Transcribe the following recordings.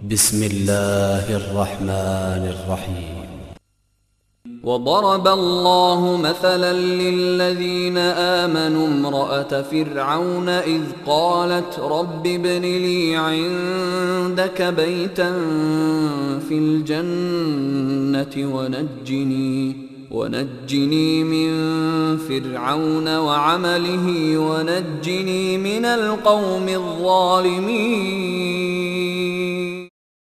بسم الله الرحمن الرحيم. وضرب الله مثلا للذين آمنوا امرأة فرعون إذ قالت رب ابن لي عندك بيتا في الجنة ونجني من فرعون وعمله ونجني من القوم الظالمين.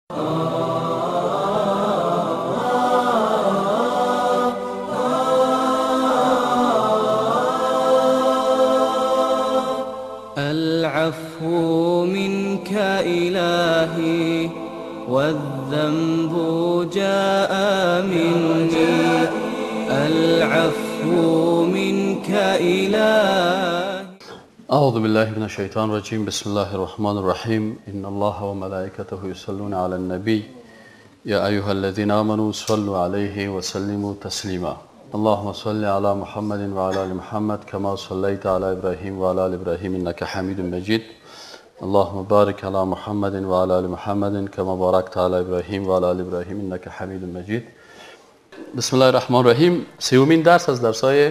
العفو منك إلهي والذنب جاء مني، العفو منك إلهي. أعوذ بالله من الشيطان الرجيم. بسم الله الرحمن الرحيم. إن الله وملائكته يصلون على النبي يا أيها الذين آمنوا صلوا عليه وسلموا تسليما. اللهم صل على محمد وعلى آل محمد كما صليت على إبراهيم وعلى آل إبراهيم إنك حميد مجيد. اللهم بارك على محمد وعلى آل محمد كما باركت على إبراهيم وعلى آل إبراهيم إنك حميد مجيد. بسم الله الرحمن الرحیم. سومین درس از درس‌های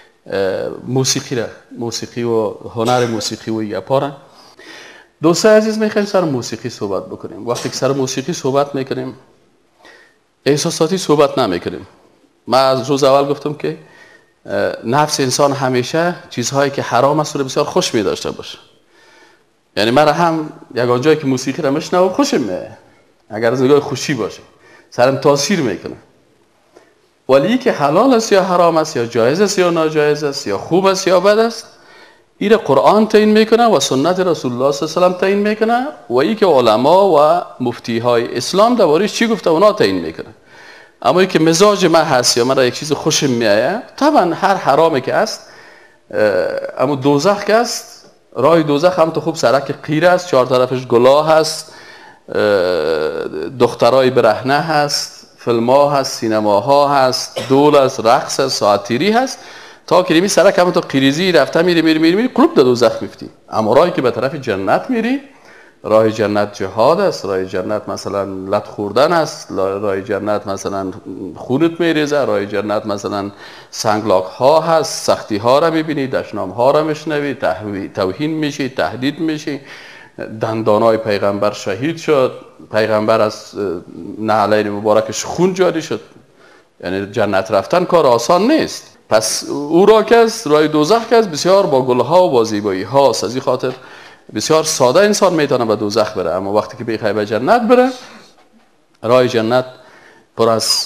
موسیقی و هنر موسیقی و یپارن. دوستان عزیز، میخوایم سر موسیقی صحبت بکنیم. وقتی که سر موسیقی صحبت میکنیم احساساتی صحبت نمیکنیم. من از روز اول گفتم که نفس انسان همیشه چیزهایی که حرام است رو بسیار خوش می داشته باشه. یعنی من هم یگان جایی که موسیقی رو میشنوم خوشم میاد، اگر از نگاه خوشی باشه سرم تاثیر میکنه. ولی که حلال است یا حرام است، یا جایز است یا ناجایز است، یا خوب است یا بد است، این قرآن تعیین میکنه و سنت رسول الله صلی الله علیه و آله تعیین میکنه و این که علما و مفتی های اسلام دربارش چی گفته اونا تعیین میکنه. اما این که مزاج من هست یا من را یک چیز خوشم میآید، طبعا هر حرامی که است، اما دوزخ که است، راه دوزخ هم تو خوب سرک قیره است، چهار طرفش گلاه هست، دخترای برهنه هست، فیلم‌ها هست، سینماها هست، دول است، رقص است، ساعتیری هست، تا که می سرک هم تو قیریزی رفته میری قلوب در دوزخ میفتی. اما راهی که به طرف جنت میری، راه جنت جهاد است، راه جنت مثلا لط خوردن است، راه جنت مثلا خونت میریزه، راه جنت مثلا سنگلاک ها هست، سختی ها را میبینی، دشنام ها را میشنوی، توهین میشی، تهدید میشی. دندانای پیغمبر شهید شد، پیغمبر از نعلین مبارکش خون جاری شد. یعنی جنت رفتن کار آسان نیست. پس او را که است، راه دوزخ که است، بسیار با گلها و با زیبایی هاست. از این خاطر بسیار ساده انسان میتونه به دوزخ بره، اما وقتی که بخواد به جنت بره، راه جنت پر از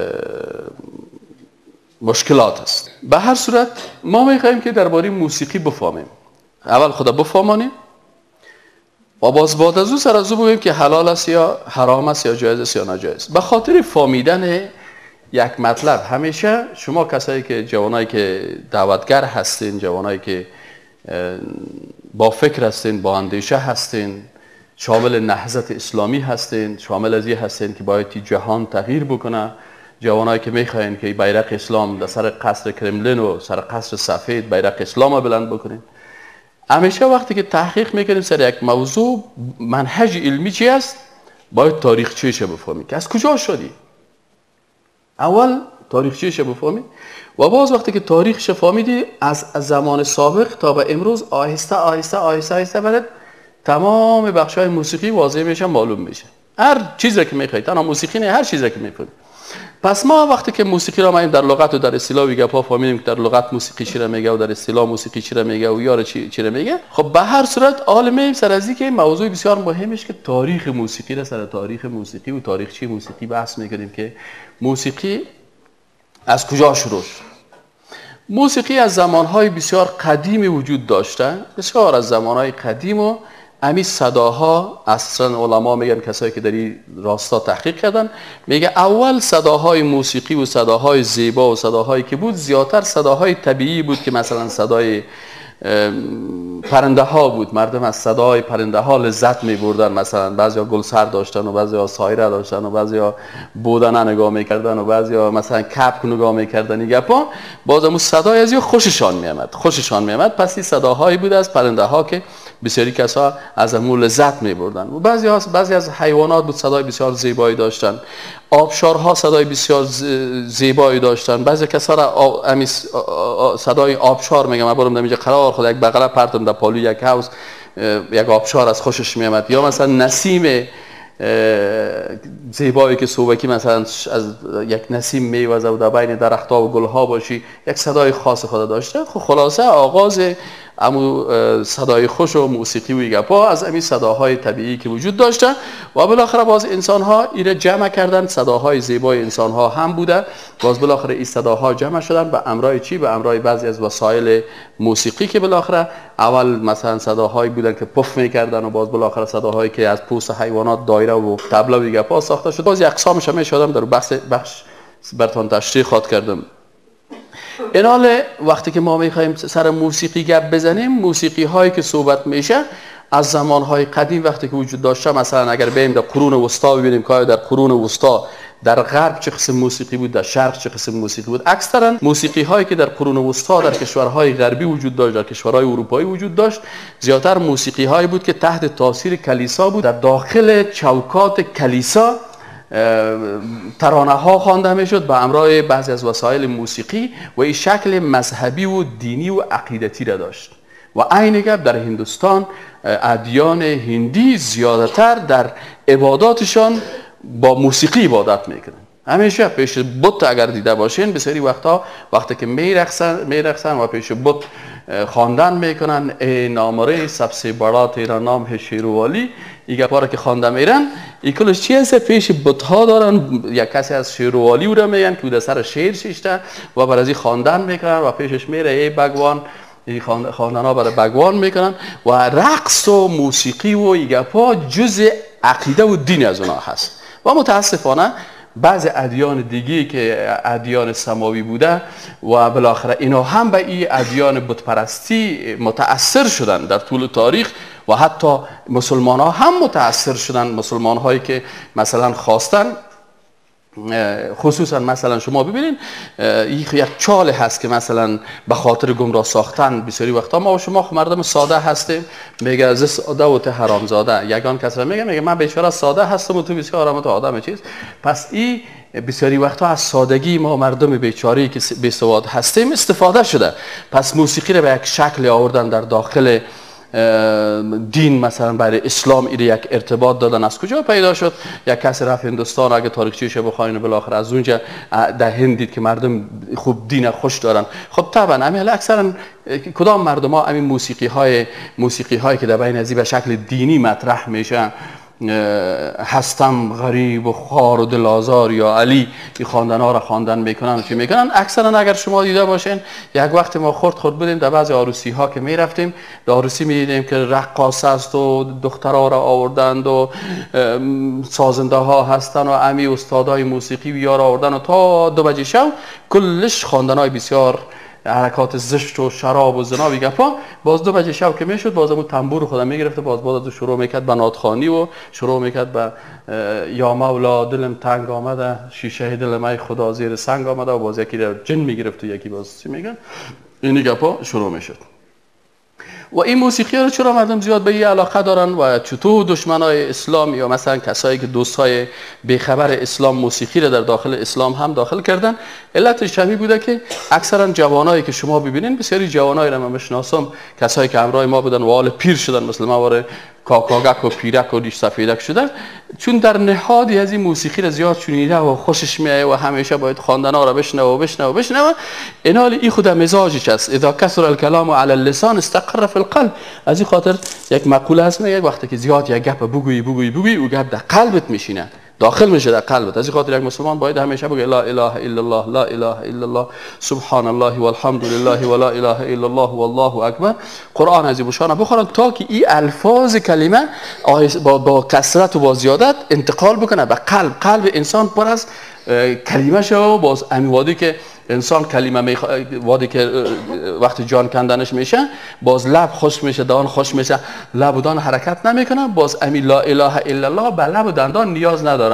مشکلات است. به هر صورت ما میخوایم که درباره موسیقی بفهمیم. اول خدا بفهمانیم و باز بعد از او سر از او بگوییم که حلال است یا حرام است یا جایز است یا ناجایز. به خاطر فهمیدن یک مطلب، همیشه شما کسایی که جوانایی که دعوتگر هستین، جوانایی که با فکر هستین، با اندیشه هستین، شامل نهضت اسلامی هستین، شامل از این هستین که باید جهان تغییر بکنه، جوانایی که میخواین که بیرق اسلام در سر قصر کرملین و سر قصر سفید بیرق اسلام بلند بکنین. همیشه وقتی که تحقیق میکنیم سر یک موضوع، منهج علمی چی است، باید تاریخچه‌اش بفهمیم که از کجا شدی. اول تاریخچه‌اش بفهمیم و باز وقتی که تاریخش فهمیدی، از زمان سابق تا به امروز آهسته آهسته آهسته آهسته بعد تمام بخش‌های موسیقی واضح میشه، معلوم میشه. هر چیزی که میخواید، تنها موسیقی نه، هر چیزی که میخواید. پس ما وقتی که موسیقی را ما در لغت و در اصطلاح و گپا فهمیدیم که در لغت موسیقی چی را میگه و در اصطلاح موسیقی چی را میگه و یار چی را میگه، خب به هر صورت عالمه سر از اینکه موضوع بسیار مهمه که تاریخ موسیقی را سر تاریخ موسیقی و تاریخچه موسیقی بحث میکنیم که موسیقی از کجا شروع شد. موسیقی از زمانهای بسیار قدیمی وجود داشته، بسیار از زمانهای قدیم، و امی صداها اصلا علما میگن، کسایی که در این راستا تحقیق کردن، میگه اول صداهای موسیقی و صداهای زیبا و صداهایی که بود زیادتر صداهای طبیعی بود، که مثلا صدای پرنده ها بود. مردم از صدای پرنده ها لذت می بردن. مثلا بعضیا گل سر داشتن و بعضیا سایره داشتن و بعضیا بودنه نگاه میکردن و بعضیا مثلا کپک نگاه میکردن. این گپا باز همون صدای از خوششان میامد. پس این صداهایی بود از پرنده ها که بسیاری کسا از امو لذت می‌بردن. و بعضی از حیوانات بود صدای بسیار زیبایی داشتن، آبشارها صدای بسیار زیبایی داشتن. بعضی کسا را صدای آبشار میگم، من برم اینجا قرار خود یک بغل پرتم در پالو یک هاوس یک آبشار از خوشش میامد، یا مثلا نسیم زیبایی که صوبکی مثلا از یک نسیم میوزه و در بین درخت‌ها و گل‌ها باشی یک صدای خاص خود داشته. خلاصه آغاز امو صدای خوش و موسیقی و گپا از امی صداهای طبیعی که وجود داشته و بالاخره باز انسان‌ها ایره جمع کردن. صداهای زیبای انسان‌ها هم بوده، باز بالاخره این صداها جمع شدن به امرای چی؟ به امرای بعضی از وسایل موسیقی که بالاخره اول مثلا صداهایی بودن که پف می‌کردن و باز بالاخره صداهایی که از پوست حیوانات دایره و طبله و گپا ساخته شد. باز اقسامش هم شدم در بخش براتون تشریح خواهد کردم. این حال وقتی که ما میخوایم سر موسیقی گپ بزنیم، موسیقی هایی که صحبت میشه از زمان های قدیم وقتی که وجود داشته، مثلا اگر بریم در قرون وسطا ببینیم که در قرون وسطا در غرب چه قسم موسیقی بود، در شرق چه قسم موسیقی بود. اکثرا موسیقی هایی که در قرون وسطا در کشورهای غربی وجود داشت، در کشورهای اروپایی وجود داشت، زیادتر موسیقی هایی بود که تحت تاثیر کلیسا بود. در داخل چوکات کلیسا ترانه ها خوانده میشد به همراه بعضی از وسایل موسیقی و این شکل مذهبی و دینی و عقیدتی را داشت. و عین گپ در هندوستان ادیان هندی زیادتر در عباداتشان با موسیقی عبادت میکنن. همیشه پیش بت اگر دیده باشین بسیاری وقتا وقتی که میرقصن و پیش بت خواندن میکنن ای نامره سبسه بڑا تیرا نام ہے شیروالی، این گپا که خوانده میرن این کلش چی هست؟ پیش بت ها دارن یک کسی از شیروالی او را میگن که در سر شیر شیشته و بر از این خواندن میکنن و پیشش میره ای بگوان، این خواندن ها برای بگوان میکنن و رقص و موسیقی و این گپا جزء عقیده و دین از اونها هست. و متاسفانه بعض ادیان دیگی که ادیان سماوی بوده و بالاخره اینا هم به این ادیان بت پرستی متأثر شدن در طول تاریخ و حتی مسلمان ها هم متأثر شدن. مسلمان هایی که مثلا خواستن، خصوصا مثلا شما ببینین یک چاله هست که مثلا به خاطر گمراه ساختن بسیاری وقتا ما و شما مردم ساده هستیم، میگه از ساده و ته حرامزاده. یگان کس را میگه من بیچاره ساده هستم و تو بسیار آدم آدم چیز. پس این بسیاری وقتا از سادگی ما مردم بیچاره‌ای که بی سواد هستیم استفاده شده. پس موسیقی را به یک شکل آوردن در داخل دین، مثلا برای اسلام ایره یک ارتباط دادن. از کجا پیدا شد؟ یک کسی رفت هندوستان، اگه تاریخچه‌اش بخواین بالاخره از اونجا در هند دید که مردم خوب دین خوش دارن. خب طبعا همین اکثرا کدام مردم ها همین موسیقی هایی که در بین ازی به شکل دینی مطرح میشن، هستم غریب و خوار و دل آزار یا علی، این خواندن ها را خواندن میکنن و چی میکنن. اکثرا اگر شما دیده باشین یک وقت ما خورد بودیم در بعضی عروسی ها که میرفتیم، در عروسی میدیدیم که رقاص است و دخترها را آوردند و سازنده ها هستن و امی استادای موسیقی و یار آوردن و تا 2 بجه شب کلش خواندن های بسیار حرکات زشت و شراب و زنا و گپا. باز 2 بجه شب که میشد باز اون تنبور خودم میگرفت، باز شروع میکرد به نادخوانی و شروع میکرد به یا مولا دلم تنگ آمده، شیشه دل من خدا زیر سنگ آمده و باز یکی را جن میگرفت و یکی باز چی میگن این گپا شروع میشد. و این موسیقی رو چرا مردم زیاد به این علاقه دارن و چطور دشمنای اسلام یا مثلا کسایی که دوستای بیخبر اسلام موسیقی رو در داخل اسلام هم داخل کردن؟ علتش همین بوده که اکثرا جوانایی که شما ببینین، بسیاری جوانایی رو من میشناسم کسایی که همراه ما بودن و حال پیر شدن، مثلا ما واره کاکاگک و پیرک و دیش سفیدک شدن، چون در نهادی از این موسیقی را زیاد شنیده و خوشش میاد و همیشه باید خواندن ها را بشنوه. اینال این خود مزاجش است. اذا کثر الکلام علی اللسان استقر فی القلب. از این خاطر یک مقوله هست میگه وقتی که زیاد یک گپ بگویی او گپ در قلبت میشینه، داخل میشه در قلبت. از این خاطر یک مسلمان باید همیشه بگه لا اله الا الله، لا اله الا الله، سبحان الله والحمد لله ولا اله الا الله والله اکبر. قرآن از این بشانه بخورن تا که این الفاظ کلمه با کثرت و با زیادت انتقال بکنه به قلب انسان پر از کلمه شو. باز همین وادی که انسان کلمه وادی که وقتی جان کندنش میشه باز لب خوش میشه، دهان خوش میشه، لب و دهان حرکت نمیکنه. باز امی لا اله الا الله به لب و دندان نیاز ندارن.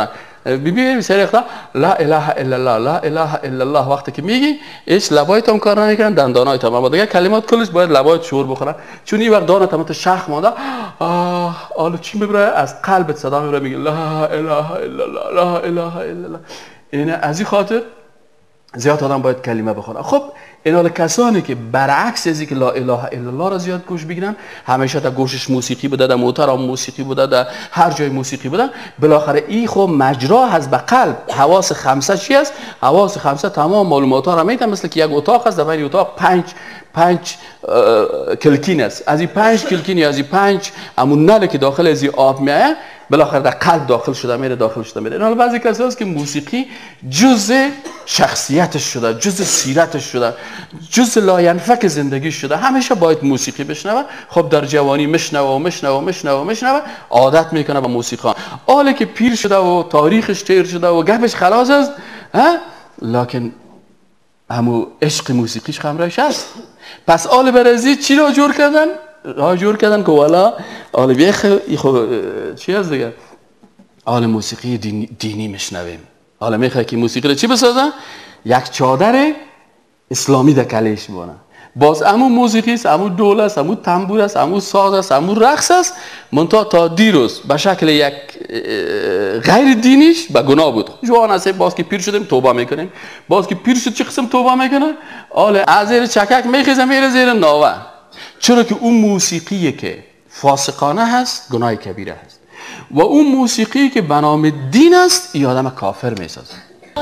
ببین سریختا لا اله الا الله لا اله الا الله وقتی که میگی هیچ لبایت هم کار نمیکنن دندانایت هم، اما دیگه کلمات کلش باید لبایت شور بخورن، چون این وقت دانت هم تو شخ مانده حالا چی میبره از قلبت صدا میبره میگه لا اله الا الله لا اله الا الله. اینه از این خاطر زیاد آدم باید کلمه بخونه. خب اینا کسانی که برعکس از اینکه لا اله الا الله را زیاد گوش بگیرن، همیشه در گوشش موسیقی بوده، در موتور هم موسیقی بوده، در هر جای موسیقی بوده، بالاخره این خب مجرا هست به قلب. حواس خمسه چی است؟ حواس خمسه تمام معلومات ها را میتن، مثل که یک اتاق است، در این اتاق پنج کلکین است، از این 5 کلکین یا از این 5 همون نل که داخل از این آب میایه بالاخره در قلب داخل شده میره. اینا بعضی کسایی است که موسیقی جزء شخصیتش شده، جزء سیرتش شده، جزء لاینفک زندگی شده، همیشه باید موسیقی بشنوه. خب در جوانی مشنوه عادت میکنه به موسیقی. حالا که پیر شده و تاریخش تیر شده و گپش خلاص است، لکن همو عشق موسیقیش خمرش هست. پس آل برزی چی را جور کردن؟ جور کردن که والا آل بیخ چی هست دیگه؟ آل موسیقی دینی مشنویم. حالا میخواه که موسیقی رو چی بسازن؟ یک چادر اسلامی در کلیش بانه. باز امو موسیقی است، امو دول است، امو تنبور است، امو ساز است، امو رقص است، منتها تا دیروز به شکل یک غیر دینیش به گناه بود. جوان هستیم، باز که پیر شدیم توبه میکنیم. باز که پیر شد چه قسم توبه میکنه؟ آله از زیر چکک میخیزه میره زیر ناوه، چرا که اون موسیقی که فاسقانه هست گناه کبیره هست و اون موسیقی که به نام دین است ای آدم کافر میسازه.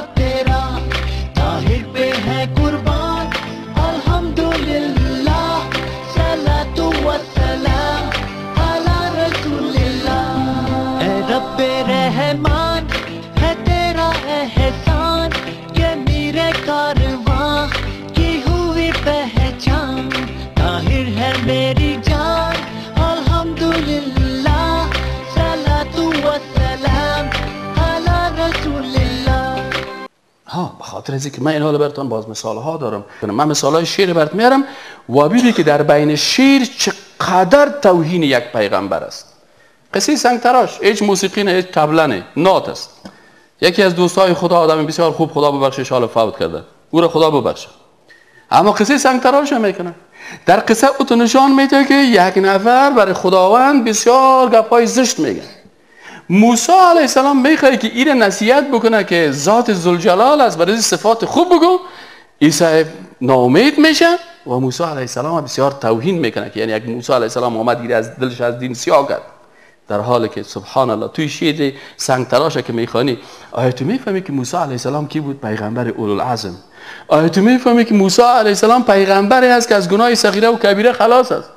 मेरी जान अल्हम्दुलिल्लाह सलातु व सलाम अला रसूलिल्लाह. به خاطر از اینکه من این حالا براتون باز مثال ها دارم، من مثال های شعر برات میارم و ببینید که در بین شعر چقدر توهین یک پیغمبر است. قصه سنگ تراش هیچ موسیقی نه، هیچ طبله نه، نات است. یکی از دوستای خدا آدم بسیار خوب، خدا ببخشش حال فوت کرده، او را خدا ببخشه، اما قصه سنگ تراش هم میکنه. در قصه او تو نشان میده که یک نفر برای خداوند بسیار گپای زشت میگه. موسی علیه السلام میخواد که این نصیحت بکنه که ذات ذوالجلال است، برای صفات خوب بگو. عیسی ناامید میشه و موسی علیه السلام بسیار توهین میکنه که یعنی یک موسی علیه السلام اومد گیره از دلش از دین سیاه کرد، در حالی که سبحان الله توی شعر سنگ تراشه که میخوانی آیا تو میفهمی که موسی علیه السلام کی بود؟ پیغمبر اولوالعزم. آیا تو میفهمی که موسی علیه السلام پیغمبری است که از گناه صغیره و کبیره خلاص است؟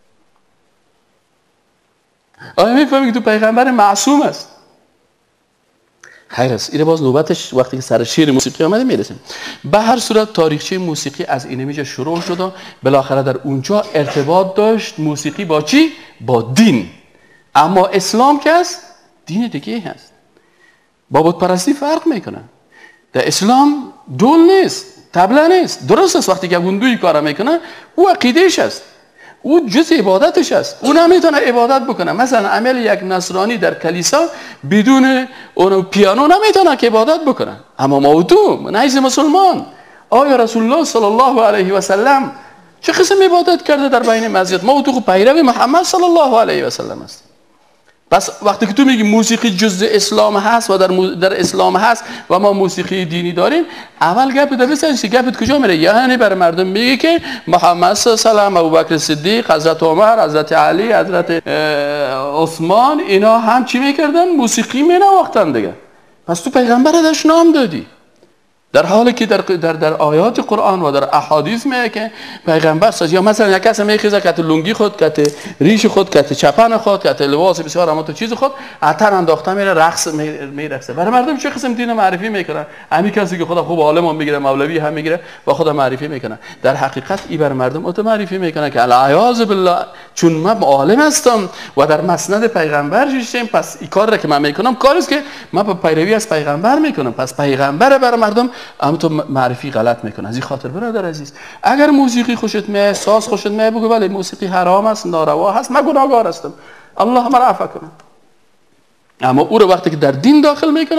آیا میفهمی که تو پیغمبر معصوم است؟ خیر است، این باز نوبتش وقتی که سر شعر موسیقی آمده میرسیم. به هر صورت تاریخچه موسیقی از این میجا شروع شد و بالاخره در اونجا ارتباط داشت موسیقی با چی؟ با دین. اما اسلام که است دین دیگه هست. با بت پرستی فرق میکنه. در اسلام دول نیست، طبله نیست. درست است وقتی که گندوی کار میکنه او عقیدهش است، او جز عبادتش است، او نمیتونه عبادت بکنه. مثلا عمل یک نصرانی در کلیسا بدون اون پیانو نمیتونه که عبادت بکنه. اما ما و تو نزد مسلمان آیا رسول الله صلی الله علیه و سلم چه قسم عبادت کرده در بین مسجد؟ ما و تو پیرو محمد صلی الله علیه و سلم است. پس وقتی که تو میگی موسیقی جزء اسلام هست و در اسلام هست و ما موسیقی دینی داریم، اول گپ در بسنجی گپت کجا میره؟ یعنی بر مردم میگه که محمد صلی الله علیه و سلم، ابوبکر صدیق، حضرت عمر، حضرت علی، حضرت عثمان اینا هم چی میکردن؟ موسیقی مینواختن دیگه. پس تو پیغمبر داش نام دادی، در حالی که در آیات قرآن و در احادیث میگه که پیغمبر ساز یا مثلا یک کس میخیزه کت لنگی خود، کت ریش خود، کت چپن خود، کت لباس بسیار اما تو چیز خود عطر انداخته میره رقص میرقصه. برای مردم چه قسم دین معرفی میکنه؟ همین کسی که خدا خوب عالم هم میگیره، مولوی هم میگیره و خدا معرفی میکنه. در حقیقت ای بر مردم اوت معرفی میکنه که العیاذ بالله چون من عالم هستم و در مسند پیغمبر شدم، پس این کار را که من میکنم کاری است که من به پیروی از پیغمبر میکنم. پس پیغمبر بر مردم اما تو معرفی غلط میکنه. از این خاطر برادر عزیز اگر موسیقی خوشت میاد، ساز خوشت میاد، بگو بله موسیقی حرام است، ناروا هست، من گناهگار هستم، الله مرا عفو کنه. اما او رو وقتی که در دین داخل میکنه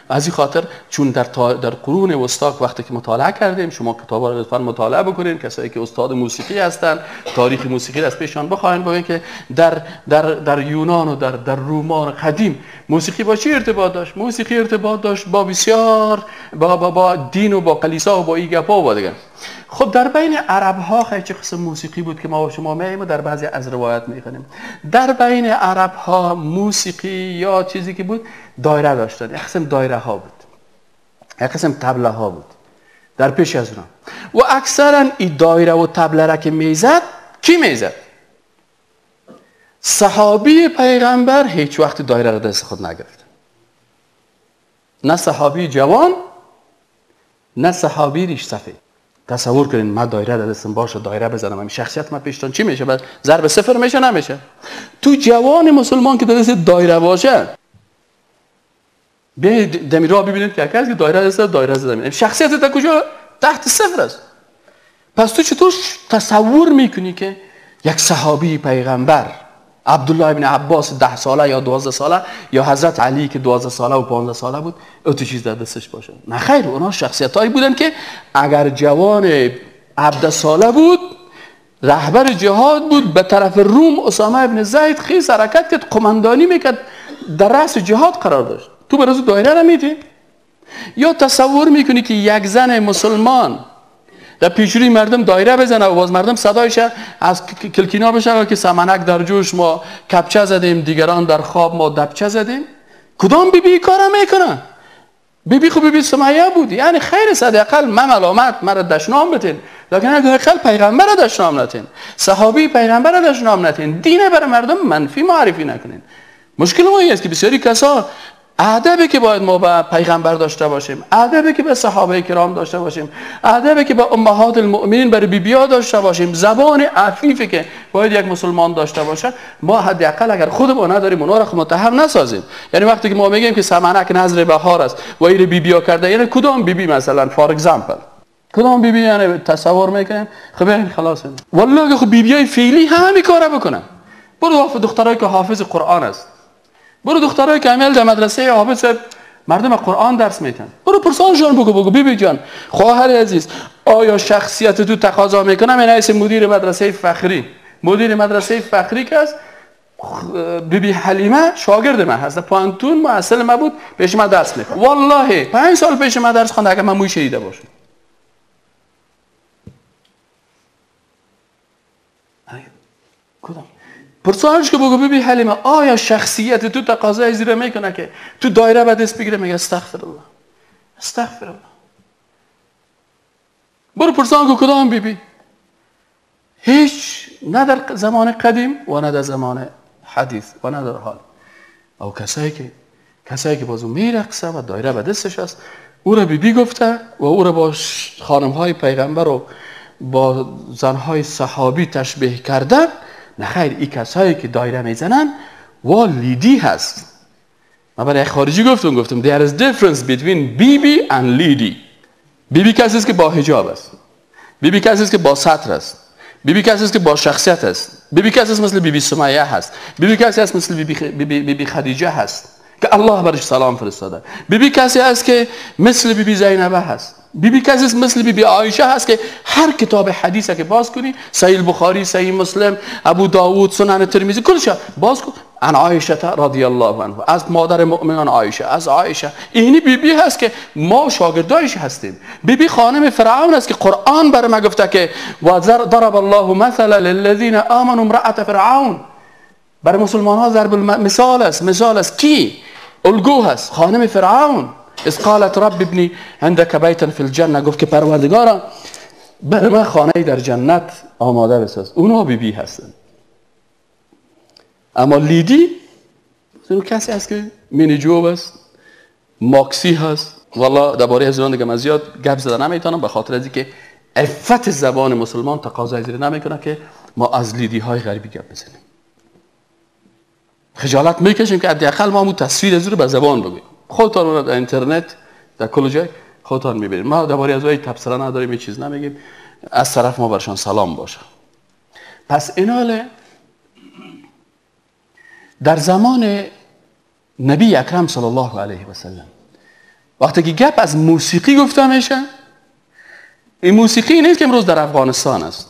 از این خاطر چون در قرون وسطا وقتی که مطالعه کردیم، شما کتابا رو لطفاً مطالعه بکنید، کسایی که استاد موسیقی هستن تاریخ موسیقی از پیشان بخواین ببینید که در یونان و در رومان قدیم موسیقی با چی ارتباط داشت؟ موسیقی ارتباط داشت با بسیار با دین و با کلیسا و با این گپا و دیگه. خب در بین عرب ها خیلی چه قسم موسیقی بود که ما و شما میایم و در بعضی از روایت میخونیم. در بین عرب ها موسیقی یا چیزی که بود دایره داشتن، یک قسم دایره ها بود، یک قسم طبله ها بود در پیش از اونها. و اکثرا این دایره و طبله را که میزد، کی میزد؟ صحابی پیغمبر هیچ وقت دایره را دست خود نگرفت، نه صحابی جوان نه صحابی ریش سفید. تصور کنین من دایره در دستم باشه دایره بزنم، این شخصیت من پیشتون چی میشه؟ بعد ضرب صفر میشه؟ نمیشه. تو جوان مسلمان که در دست دایره باشه، بیاید دمی را ببینید که کسی که دایره دست دایره زدن، شخصیت تا کجا؟ تحت صفر است. پس تو چطور تصور میکنی که یک صحابی پیغمبر، عبدالله ابن عباس 10 ساله یا 12 ساله یا حضرت علی که 12 ساله و 15 ساله بود اوت چیز در دستش باشه؟ نه خیر، اونا شخصیتایی بودن که اگر جوان 17 ساله بود رهبر جهاد بود، به طرف روم اسامه ابن زید خیز حرکت کرد، قماندانی میکرد، در رأس جهاد قرار داشت. تو برای دایره را میدی؟ یا تصور میکنی که یک زن مسلمان در پیشروی مردم دایره بزنه و باز مردم صدایش از کلکینا بشه که سمنک در جوش ما کپچه زدیم، دیگران در خواب ما دبچه زدیم؟ کدام بیبی کارا میکنه؟ بیبی خب بیبی سمیه بود. یعنی خیر صدقل ملامت مرا دشنام بتین، لیکن اگر پیغمبر را دشنام نتین، صحابی پیغمبر را دشنام نتین، دینه برای مردم منفی معرفی نکنین. مشکل ما این است که بسیاری کسا ادبی که باید ما به پیغمبر داشته باشیم، ادبی که به صحابه کرام داشته باشیم، ادبی که به امهات المؤمنین برای بیبی‌ها داشته باشیم، زبان عفیفی که باید یک مسلمان داشته باشه، ما حداقل اگر خودمون نداریم اونا را متهم نسازیم. یعنی وقتی که ما میگیم که سمنک نظر بهار است و این بیبی‌ها کرده، یعنی کدام بیبی مثلا فار اگزامپل کدام بیبی یعنی تصور میکنیم؟ خب خلاص والله خب بیبیای فعلی همین کارا بکنن. برو دخترایی که حافظ قرآن است، برو دخترایی که عمل در مدرسه حافظ مردم قرآن درس میتن، برو پرسانشان بگو بیبی جان خواهر عزیز آیا شخصیت تو تقاضا میکنه من رئیس مدیر مدرسه فخری که است بیبی حلیمه شاگرد من هست، پانتون معسل ما بود، پیش من درس میخوند، والله 5 سال پیش من درس خوند اگر من موی شنیده باشم. کدام پرسانش که بگو بیبی حلیمه آیا شخصیت تو تقاضای زیرا میکنه که تو دایره به دست بگیره؟ میگه استغفر الله. برو پرسان که کدام بیبی؟ هیچ، نه در زمان قدیم و نه در زمان حدیث و نه در حال. او کسایی که بازو میرقصه و دایره به دستش است، او را بیبی گفته و او را با خانمهای پیغمبر و با زنهای صحابی تشبیه کردن. نه خیر، این کسایی که دایره میزنن لیدی هست. من برای خارجی گفتم there is difference between بیبی and لیدی. بیبی کسی است که با حجاب است، بیبی کسی است که با سطر است، بیبی کسی است که با شخصیت است، بیبی کسی است مثل بیبی سمیه هست، بیبی کسی است مثل بیبی خدیجه هست که الله برش سلام فرستاده، بیبی کسی است که مثل بیبی زینبه هست، بیبی کسی است مثل بیبی عایشه هست که هر کتاب حدیثه که باز کنی، صحیح بخاری، صحیح مسلم، ابو داوود، سنن ترمذی، کلش باز کن، ان عایشه رضی الله عنها، از مادر مؤمنان عایشه، از عایشه. اینی بیبی هست که ما شاگردایش هستیم. بیبی خانم فرعون است که قرآن بر ما گفته که و ضرب الله مثلا للذین آمنوا امرأة فرعون. برای مسلمان ها ضرب مثال است کی؟ الگو هست خانم فرعون. اس قالت رب ابنی عندك بیتا فی الجنه، گفت که پروردگارا برای من خانه در جنت آماده بساز. اونها بیبی هستن. اما لیدی اون کسی هست که مینی جوب است، ماکسی هست. والله درباره از ایران دیگه من زیاد گپ زدن نمیتونم، به خاطر از اینکه عفت زبان مسلمان تقاضای زیر نمیکنه که ما از لیدی های غربی گپ بزنیم. خجالت میکشیم که حداقل ما تصویر از رو به زبان بگیم. خودتان در اینترنت در کل جای خودتان میبینید. ما درباره از وی تبصره نداریم، هیچ چیز نمیگیم، از طرف ما برشان سلام باشه. پس ایناله در زمان نبی اکرم صلی الله علیه و سلم وقتی که گپ از موسیقی گفته میشه، این موسیقی نیست که امروز در افغانستان است.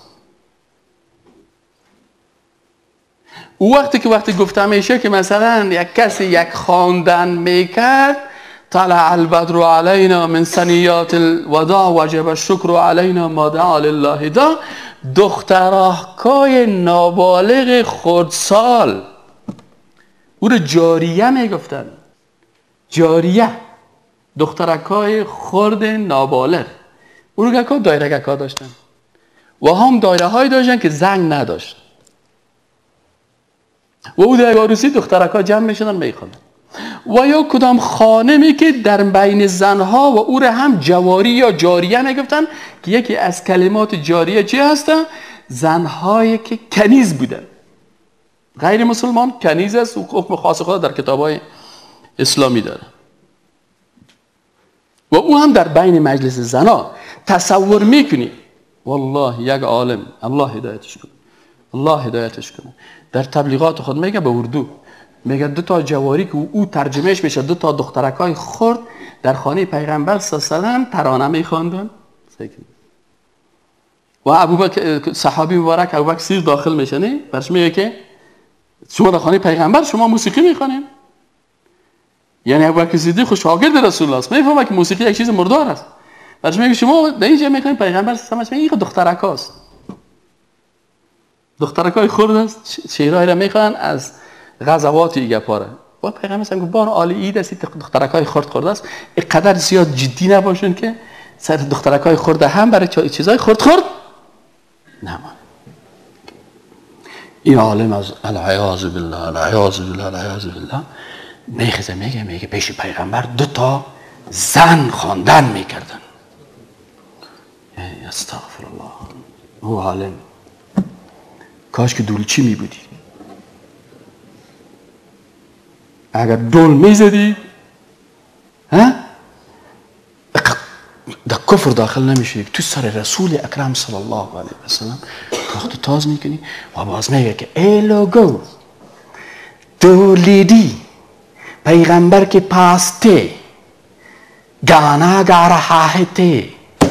او وقتی گفته میشه که مثلا یک کسی یک خواندن میکرد، طلع البدر علینا من ثنیات الوداع وجب الشکر علینا ما دعا لله دا، دخترکای نابالغ خردسال او رو جاریه میگفتن. جاریه، دخترکای خرد نابالغ. او رو دایره گکا داشتن و هم دایره های داشتن که زنگ نداشت و او در عروسی دخترکا جمع میشدن میخوندن. و یا کدام خانمی که در بین زنها و او را هم جواری یا جاریه میگفتن که یکی از کلمات جاریه چی هستن؟ زنهایی که کنیز بودن. غیر مسلمان کنیز است و حکم خاص خود در کتابای اسلامی داره. و او هم در بین مجلس زنها تصور میکنی والله یک عالم، الله هدایتش کنه، الله هدایتش کنه، در تبلیغات خود میگه به اردو، میگه 2 جواری که او ترجمهش میشه 2 دخترکای خرد در خانه پیغمبر صلی الله علیه و سلم ترانه میخواندن. و ابوبکر صحابی مبارک ابوبکر صدیق داخل میشه، نه برش میگه که شما در خانه پیغمبر شما موسیقی میخوانید. یعنی ابوبکر صدیق خود شاگرد رسول الله است، میفهمه که موسیقی یک چیز مردار است. برش میگه شما در اینجا میخوانید پیغمبر صلی الله علیه و سلم دخترکاست، دخترکای خرد است، شعرهای را میخوان از غزوات ایگپاره. و پیغمبر صلی الله علیه و سلم بار عالی اید است، دخترکای خرد است، اینقدر زیاد جدی نباشین که سر دخترکای خرد هم برای چیزای خرد نمان. این عالم از العیاذ بالله العیاذ بالله العیاذ بالله میخزه میگه پیش پیغمبر 2 زن خواندن میکردن. استغفر الله. او عالم کاش که دولچی میبودی، اگر دول میزدی در کفر داخل نمیشی. تو سر رسول اکرم صلی الله علیه و سلم تاخت تاز میکنی و باز میگه که ای لوگو دولیدی پیغمبر کے پاس تھے گانا گا رہا تھے.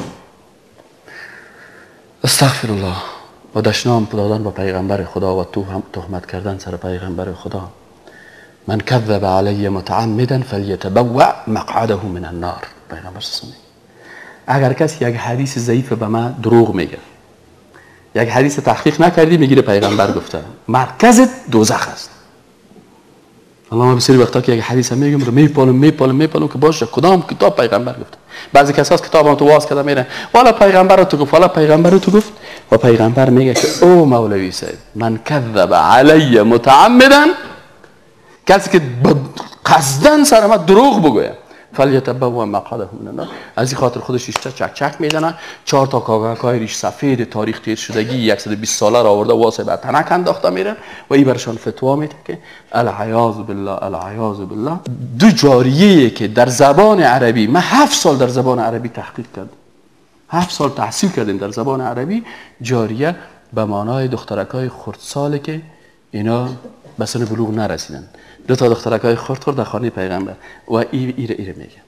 استغفر الله. و دشنام دادن با پیغمبر خدا و تهمت کردن سر پیغمبر خدا. من کذب علی متعمدا فلیتبوأ مقعده من النار. پیغمبر صلی. اگر کسی یک حدیث ضعیف به من دروغ میگه، یک حدیث تحقیق نکردی، میگیره پیغمبر گفته، مرکزت دوزخ است. الله ما بسیاری وقتا که یک حدیث میگم رو میپالم که باشه کدام کتاب پیغمبر گفته. بعضی کساست کتابم تو واز کرده میره والا پیغمبر تو گفت، والا پیغمبر تو گفت. و پیغمبر میگه که او مولوی سید من کذب علی متعمدا، کسی که قصدن سر ما دروغ بگوید فلیتبوأ مقعده من النار. از این خاطر خودش چک چک میزنه، 4 تا کاغذهای ریش سفید تاریخ تیر شدگی 120 ساله را آورده واسه بعد تنک انداخته میره و این برشان فتوا میده که العیاذ بالله العیاذ بالله. 2 جاریه که در زبان عربی، من 7 سال در زبان عربی تحقیق کردم، 7 سال تحصیل کردیم در زبان عربی. جاریه به معنای دخترکای خردساله که اینا به سن بلوغ نرسیدن. 2 تا دخترکای خرد در خانه پیغمبر و ایره میگه.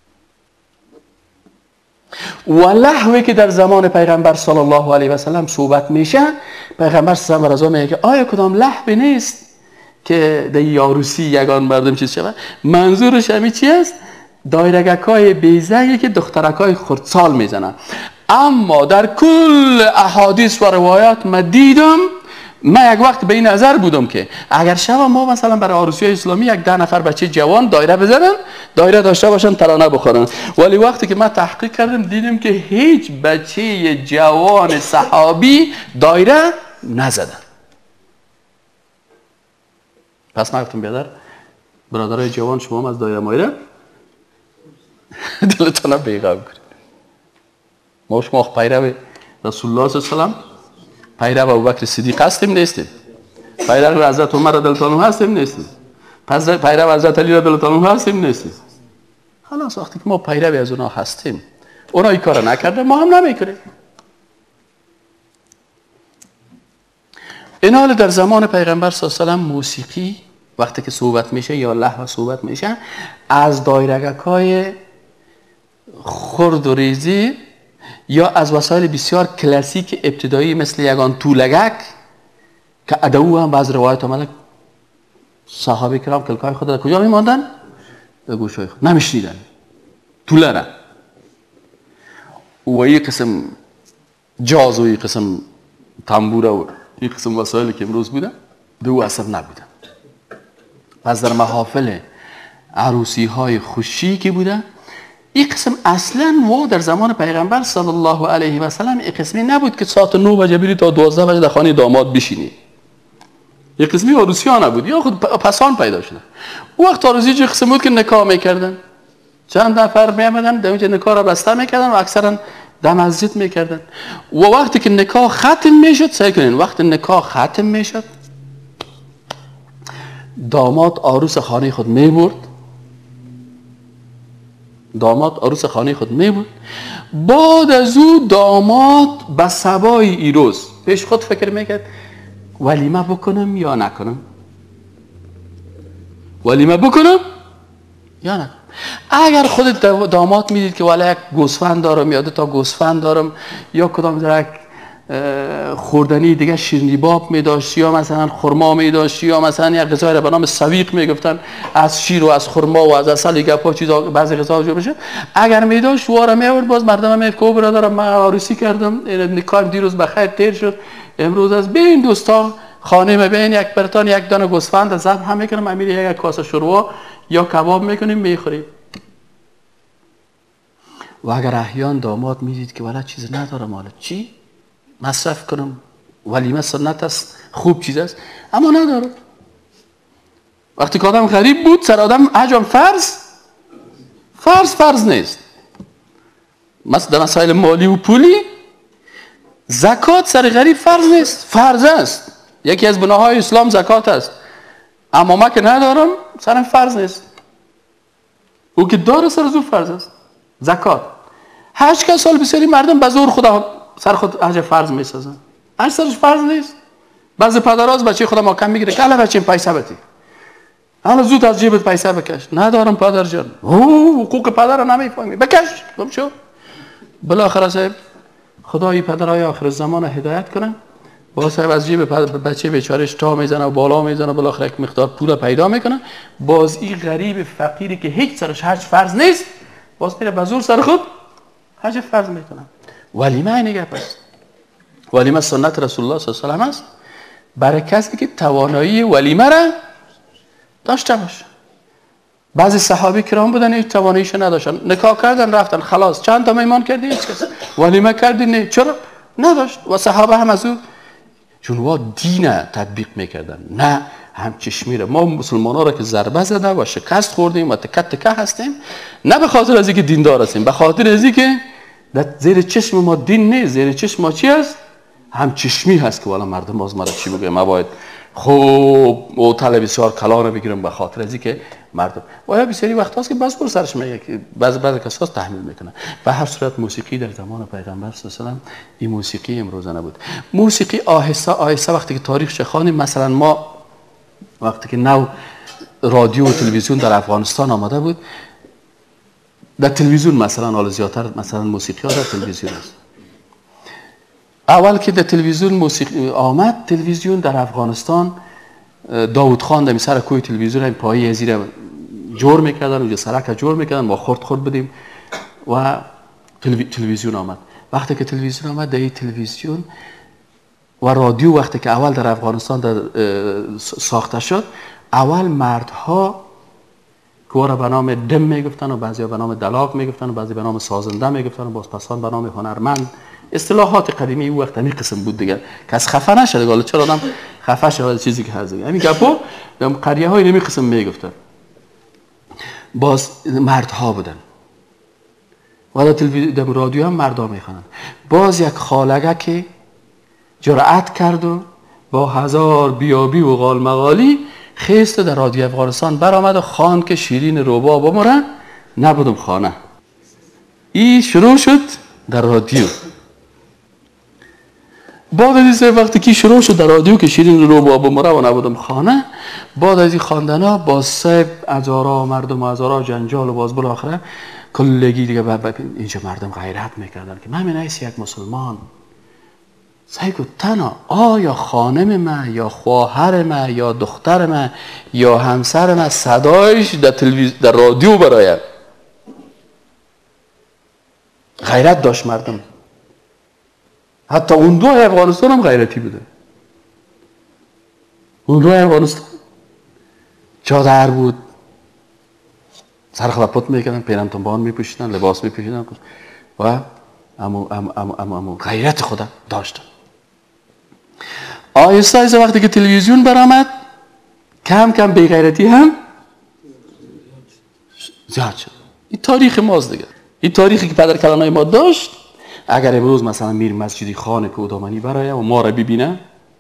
و لحوی که در زمان پیغمبر صلی الله علیه و سلم صحبت میشه، پیغمبر صلی الله علیه و سلم میگه آیا کدام لحوی نیست که در یاروسی یگان مردم چیز شود؟ منظورش همین چی است؟ دایرگکای بیزهی که دخترکای خردسال میزنن. اما در کل احادیث و روایات من دیدم، من یک وقت به این نظر بودم که اگر شب ما مثلا برای عروسی اسلامی 10 نفر بچه جوان دایره بزنن، دایره داشته باشن، ترانه بخورن، ولی وقتی که من تحقیق کردم دیدم که هیچ بچه جوان صحابی دایره نزدن. پس من گفتم بیادر برادرای جوان شما هم از دایره مایره دلتون بیغم کنید. ما شما پیرو رسول الله صلی الله علیه و سلم، پیرو ابوبکر صدیق هستیم نیستیم؟ پیرو حضرت عمر رضی الله عنه هستیم نیستیم؟ پس پیرو حضرت علی رضی الله عنه هستیم نیستیم؟ خلاص وقتی که ما پیرو از اونها هستیم، اونها این کار نکرده، ما هم نمیکنیم. این حال در زمان پیغمبر صلی الله علیه و سلم موسیقی وقتی که صحبت میشه یا لحو صحبت میشه، از دایرگکای خرد و ریزی یا از وسایل بسیار کلاسیک ابتدایی مثل یگان طولگک که ادو هم بعض روایت آمده صحابه کرام کلکای خود در کجا میماندن؟ به گوشای خود نمیشنیدن طوله را و یک قسم جاز و یک قسم تنبوره و یک قسم وسایلی که امروز بودن به او اثر نبودن. پس در محافل عروسی های خوشی که بودن این قسم اصلا و در زمان پیغمبر صلی الله علیه و سلم این قسمی نبود که ساعت 9 بجه بری تا 12 بجه در خانه داماد بشینی. این قسمی عروسی ها نبود یا خود پسان پیدا شده. او وقت عروسی چه قسم بود که نکاح میکردن چند نفر میامدن در اونجا نکاح را بسته میکردن و اکثرا در مسجد میکردن و وقتی که نکاح ختم میشد سعی کنین وقتی نکاح ختم میشد داماد عروس خانه خود میبرد بعد از او داماد به صبای ایروز پیش خود فکر میکرد ولیمه بکنم یا نکنم اگر خود داماد میدید که والا یک گوسفند دارم یا 2 تا گوسفند دارم یا کدام درک خوردنی دیگه شیرینی باب میداشت یا مثلا خرما میداشت یا مثلا یک غذای به نام سویق میگفتن از شیر و از خرما و از عسل گپا چیزا بعضی غذا جور میشه اگر میداشت واره میورد باز مردم میگفت که برادرم من عروسی کردم نکاح دیروز بخیر تیر شد امروز از بین دوستا خانه مبین یک برتان یک دانه گوسفند ذبح هم میکنم امیر یک کاسه شوروا یا کباب میکنیم میخوریم. و اگر احیان داماد میدید که والا چیز ندارم حالا چی مصرف کنم ولیمه سنت است خوب چیز است اما ندارم. وقتی که آدم غریب بود سر آدم حجم فرض نیست. مثلا در مسائل مالی و پولی زکات سر غریب فرض نیست فرض است. یکی از بناهای اسلام زکات است اما ما که ندارم سرم فرض نیست. او که داره سر زور فرض است. زکات 8 سال بسیاری مردم به زور خدا سر خود حج فرض میسازن هر سرش فرض نیست. بعضی پدراز بچه خودم محکم میگیره که الان بچه پیسه بده حالا زود از جیبت پیسه بکش. ندارم پدر جان حقوق پدر رو نمیفهمی بکش گم شو. بالاخره صاحب خدای پدرای آخر زمان هدایت کنه با صاحب از جیب بچه بیچارهش تا میزنه و بالا میزنه بالاخره یک مقدار پول پیدا میکنه. باز این غریب فقیری که هیچ سرش حج فرض نیست باز میره به زور سر خود حج فرض میکنه. ولیمه نگه پس ولیمه سنت رسول الله صلی الله علیه و آله است برای کسی که توانایی ولیمه را داشته باشه. بعضی صحابه کرام بودن هیچ تواناییش نداشتن نکاح کردن رفتن خلاص چند تا میمان کردی هیچ کس ولیمه کردی نه چرا نداشت و صحابه هم از او چون وا دین تطبیق میکردن نه هم چشمی را. ما مسلمان ها را که ضربه زده و شکست خوردیم و تکه هستیم نه به خاطر از اینکه دیندار هستیم به خاطر از اینکه در زیر چشم ما دین نیست زیر چشم ما چی است هم چشمی هست که والا مردم باز مرا چی بگه ما باید خوب او طلب بسیار کلانه بگیرم به خاطر از اینکه مردم و یا بسیاری وقت هست که باز بر سرش میگه که بعضی کساس تحمیل میکنه. به هر صورت موسیقی در زمان پیغمبر صلی الله علیه و آله این موسیقی امروزه نبود. موسیقی آهسته وقتی که تاریخ خوانیم مثلا ما وقتی که نو رادیو و تلویزیون در افغانستان آمده بود در تلویزیون مثلا حالا زیادتر مثلا موسیقی ها در تلویزیون است. اول که در تلویزیون موسیقی آمد تلویزیون در افغانستان داوود خان در سر کوی تلویزیون این پایه زیر جور میکردن اونجا سرک جور میکردن ما خورد بدیم و تلویزیون آمد. وقتی که تلویزیون آمد در این تلویزیون و رادیو وقتی که اول در افغانستان ساخته شد اول مردها که را به نام دم میگفتن و بعضی به نام دلاغ میگفتن و بعضی به نام سازنده میگفتن و باز پسان به نام هنرمند. اصطلاحات قدیمی او وقت همین قسم بود دیگه کس خفه نشده حالا چرا آدم خفه شده چیزی که هست دیگه همین گپو در قریه های نمی قسم میگفتن. باز مردها بودن و در رادیو هم مردا میخوانن. باز یک خالگه که جرأت کرد و با 1000 بیابی و قال مقالی خیست در رادیو افغانستان برآمد و خان که شیرین روبا بمرن نبودم خانه. این شروع شد در رادیو. بعد از این وقتی که شروع شد در رادیو که شیرین روبا بمره و نبودم خانه بعد از این خواندنا با صاحب هزارا مردم و هزارا جنجال و باز بالاخره کلگی دیگه اینجا مردم غیرت میکردن که من ایس یک مسلمان سعی کن تنها آیا خانم من یا خواهر من یا دختر من یا همسر من صدایش در رادیو برایم. غیرت داشت مردم. حتی اون دو افغانستان هم غیرتی بوده. اون دو افغانستان چادر بود، سرخلپت میکردن، پیرمتنبان میپوشیدن، لباس میپوشیدن و امو غیرت خودم داشتن. آهسته آهسته وقتی که تلویزیون برآمد کم کم بی‌غیرتی هم زیاد شد. این تاریخ ماست دیگه. این تاریخی که پدر کلانای ما داشت. اگر امروز مثلا میر مسجدی خان کودامنی برای و ما را ببینه،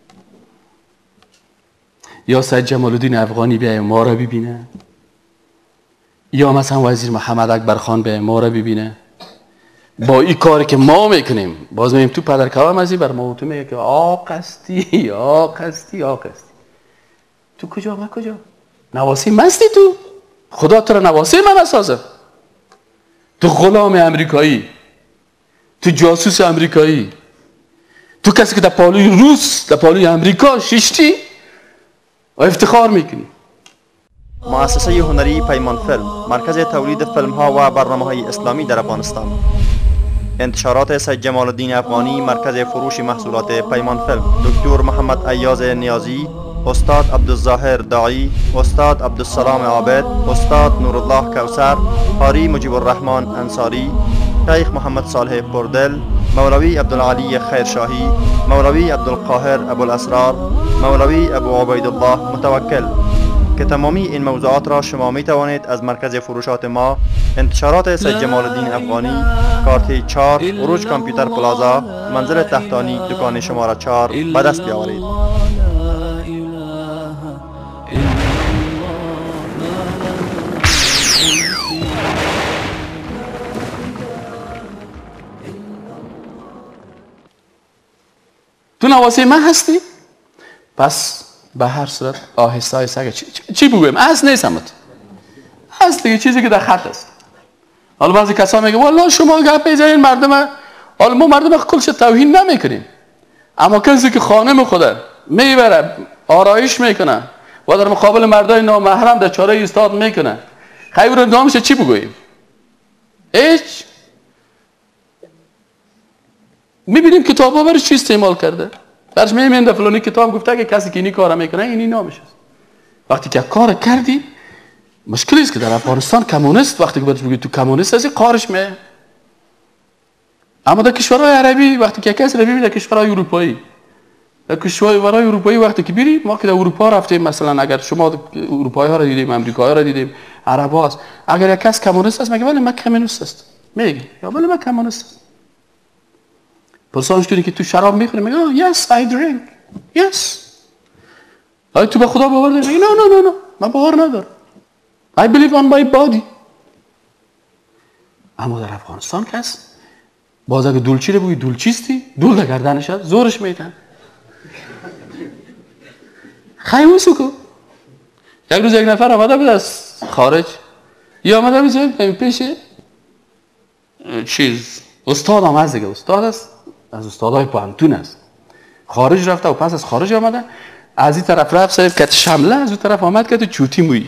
یا سید جمال الدین افغانی بیای ما را ببینه، یا مثلا وزیر محمد اکبر خان بیای ما را ببینه، با این کاری که ما میکنیم باز میگیم تو پدر کلام ازی بر ما تو میگه که آق هستی آق هستی آق هستی. تو کجا من کجا؟ نواسی مستی تو؟ خدا تو را نواسی من بسازه. تو غلام امریکایی، تو جاسوس امریکایی، تو کسی که در پالوی روس در پالوی امریکا شیشتی و افتخار میکنی. مؤسسه هنری پیمان فیلم، مرکز تولید فیلم ها و برنامه های اسلامی در افغانستان. انتشارات سید جمال الدین افغانی، مرکز فروش محصولات پیمان فیلم. دکتر محمد ایاز نیازی، استاد عبدالظاهر داعی، استاد عبدالسلام عابد، استاد نورالله کوثر، قاری مجیب الرحمن انصاری، شیخ محمد صالح پردل، مولوی عبدالعلی خیرشاهی، مولوی عبدالقاهر ابوالاسرار، مولوی ابو عبیدالله متوکل. که تمامی این موضوعات را شما می توانید از مرکز فروشات ما، انتشارات سید جمال الدین افغانی، کارت 4، عروج کامپیوتر پلازا، منزل تحتانی، دکان شماره 4 به دست بیاورید. تو نواسی من هستی؟ پس به هر صورت آهسته آهسته چی بگویم؟ از نیستم هست دیگه، چیزی که در خط است. حالا بعضی کسا میگه والله شما گپ میزنین مردم، حالا ما مردم کلش توهین نمیکنیم، اما کسی که خانم خوده میبره آرایش میکنه و در مقابل مردای نامحرم در چاره ایستاد میکنه، خیلی رو نامشه چی بگوییم؟ هیچ. میبینیم کتابا برای چی استعمال کرده. برش میبینیم در فلانی کتاب گفته که کسی که اینی کارا میکنه اینی نامش است. وقتی که کار کردی مشکلی است که در افغانستان کمونیست وقتی که بگی تو کمونیست هستی قارش میه. اما در کشورهای عربی وقتی که کسی رو ببینی در کشورهای اروپایی، در کشورهای اروپایی وقتی که بری، ما که در اروپا رفتیم مثلا، اگر شما اروپایی ها رو دیدیم، امریکایی ها رو دیدیم، عرب هاست، اگر یک کس کمونیست است میگه ولی من کمونیست است، میگه یا ولی من کمونیست است. پرسانش کنی که تو شراب میخوری میگه yes I drink yes. آیا تو به خدا باور داری؟ میگه no من باور ندارم. I believe on my body. اما در افغانستان کس باز اگه دولچی رو بگی دولچیستی، دول در گردنش هست، زورش میتن. خیموسو کو. یک روز یک نفر آمده بود از خارج، یا آمده بود پیش چیز استاد آمد دیگه، استاد است از استادای پانتون است، خارج رفته و پس از خارج آمده، از این طرف رفت صاحب کت شمله، از اون طرف آمد که چوتی موی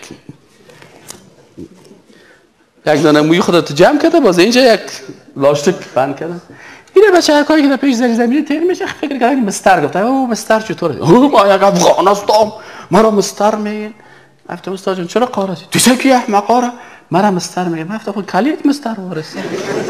یک دانه موی خودت جمع کرده، باز اینجا یک لاستیک بند کرده. اینه بچه هر کاری که در پیش زمینی تیر میشه فکر کرده که مستر گفته او مستر چطوره؟ ما یک افغان هستم مرا مستر میگین. گفتم استاد جان چرا قاره؟ تو چه کی احمقاره؟ مرا مستر میگه. گفتم خب کلیت مستر وارسی.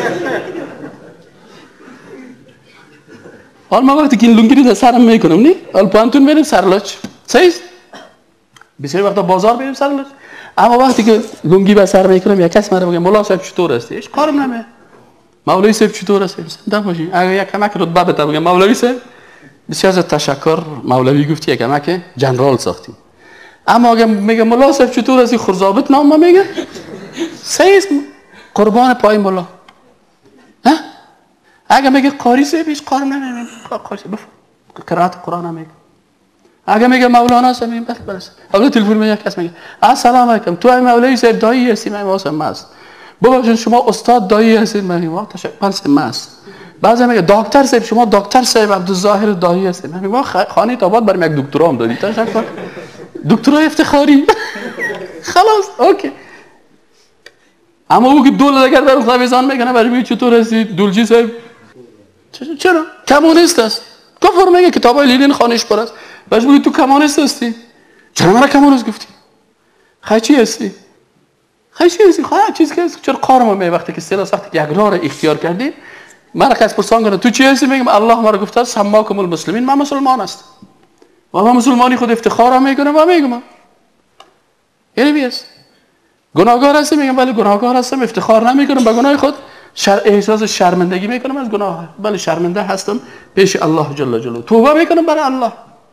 حالا ما وقتی که این لنگی رو در سرم میکنم نی؟ حالا پانتون بریم سرلاچ. صحیح؟ بسیاری وقتا بازار بریم سرلاچ. اما وقتی که لنگی به سر میکنم یک کس مرا بگه مولا صاحب چطور هستی؟ هیچ کارم نمیه. مولوی صاحب چطور هستی؟ ده باشین. اگه یک کمک رتبه بده بگم مولوی صاحب بسیار از تشکر مولوی گفتی یک کمک جنرال ساختیم. اما اگه میگه مولا صاحب چطور هستی خورزابط نام ما میگه. صحیح قربان پای مولا. ها؟ اگه میگه قاری صاحب هیچ کار نمی‌کنه، قاری صاحب قرائت قرآن میگه. اگه میگه مولانا صاحب میگه بس. حالا تلفن میاد کس میگه السلام علیکم تو ای مولوی صاحب دایی هستی من واسه ماست. بابا شما استاد دایی هستید؟ من میگم تشکر ماست. بعضی میگه دکتر صاحب شما دکتر صاحب عبدالظاهر دایی هستید؟ من میگم خانه آباد برام یک دکترا هم دادی، تشکر. دکترای افتخاری. خلاص اوکی. اما او که دولت اگر در خوابیزان میکنه برای میگه چطور هستید دولجی صاحب؟ چرا؟ کمونیست است. کفر میگه کتابای لینین خانش پر است. باش میگه تو کمونیست هستی؟ چرا مرا کمونیست گفتی؟ خیلی هستی؟ خیلی هستی؟ خیلی چیز که هست. چرا قارم می وقتی که سلا سخت یک راه را اختیار کردیم مرا کس پرسان کنه تو چی هستی؟ میگم الله مرا گفته سماکم المسلمین، من مسلمان هستم و من مسلمانی خود افتخار میکنم و میگم یعنی بیست گناهگار هستی؟ میگم بله گناهگار هستم، افتخار نمیکنم به گناه خود، احساس شرمندگی میکنم از گناه، بله شرمنده هستم پیش الله جل جلاله، توبه میکنم برای الله.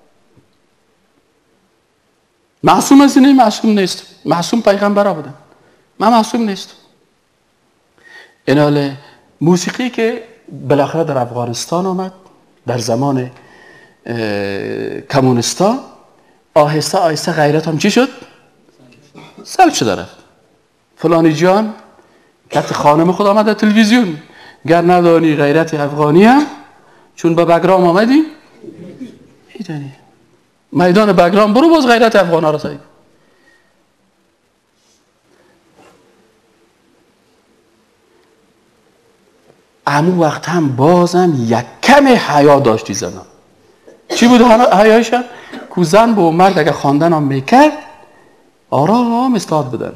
معصوم هستی؟ نه معصوم نیست، معصوم پیغمبر بودن، من معصوم نیست. این حال موسیقی که بالاخره در افغانستان آمد در زمان کمونیستا، آهسته آهسته غیرت هم چی شد؟ سلب شده رفت. فلانی جان کت خانم خود آمد در تلویزیون، گر ندانی غیرت افغانی هم چون به بگرام آمدی میدانی میدان بگرام برو باز غیرت افغان ها را سعید. امو وقت هم بازم یک کم حیا داشتی زنم. چی بود حیایشان؟ که زن با مرد اگر خواندن هم میکرد آرام استاد بدن.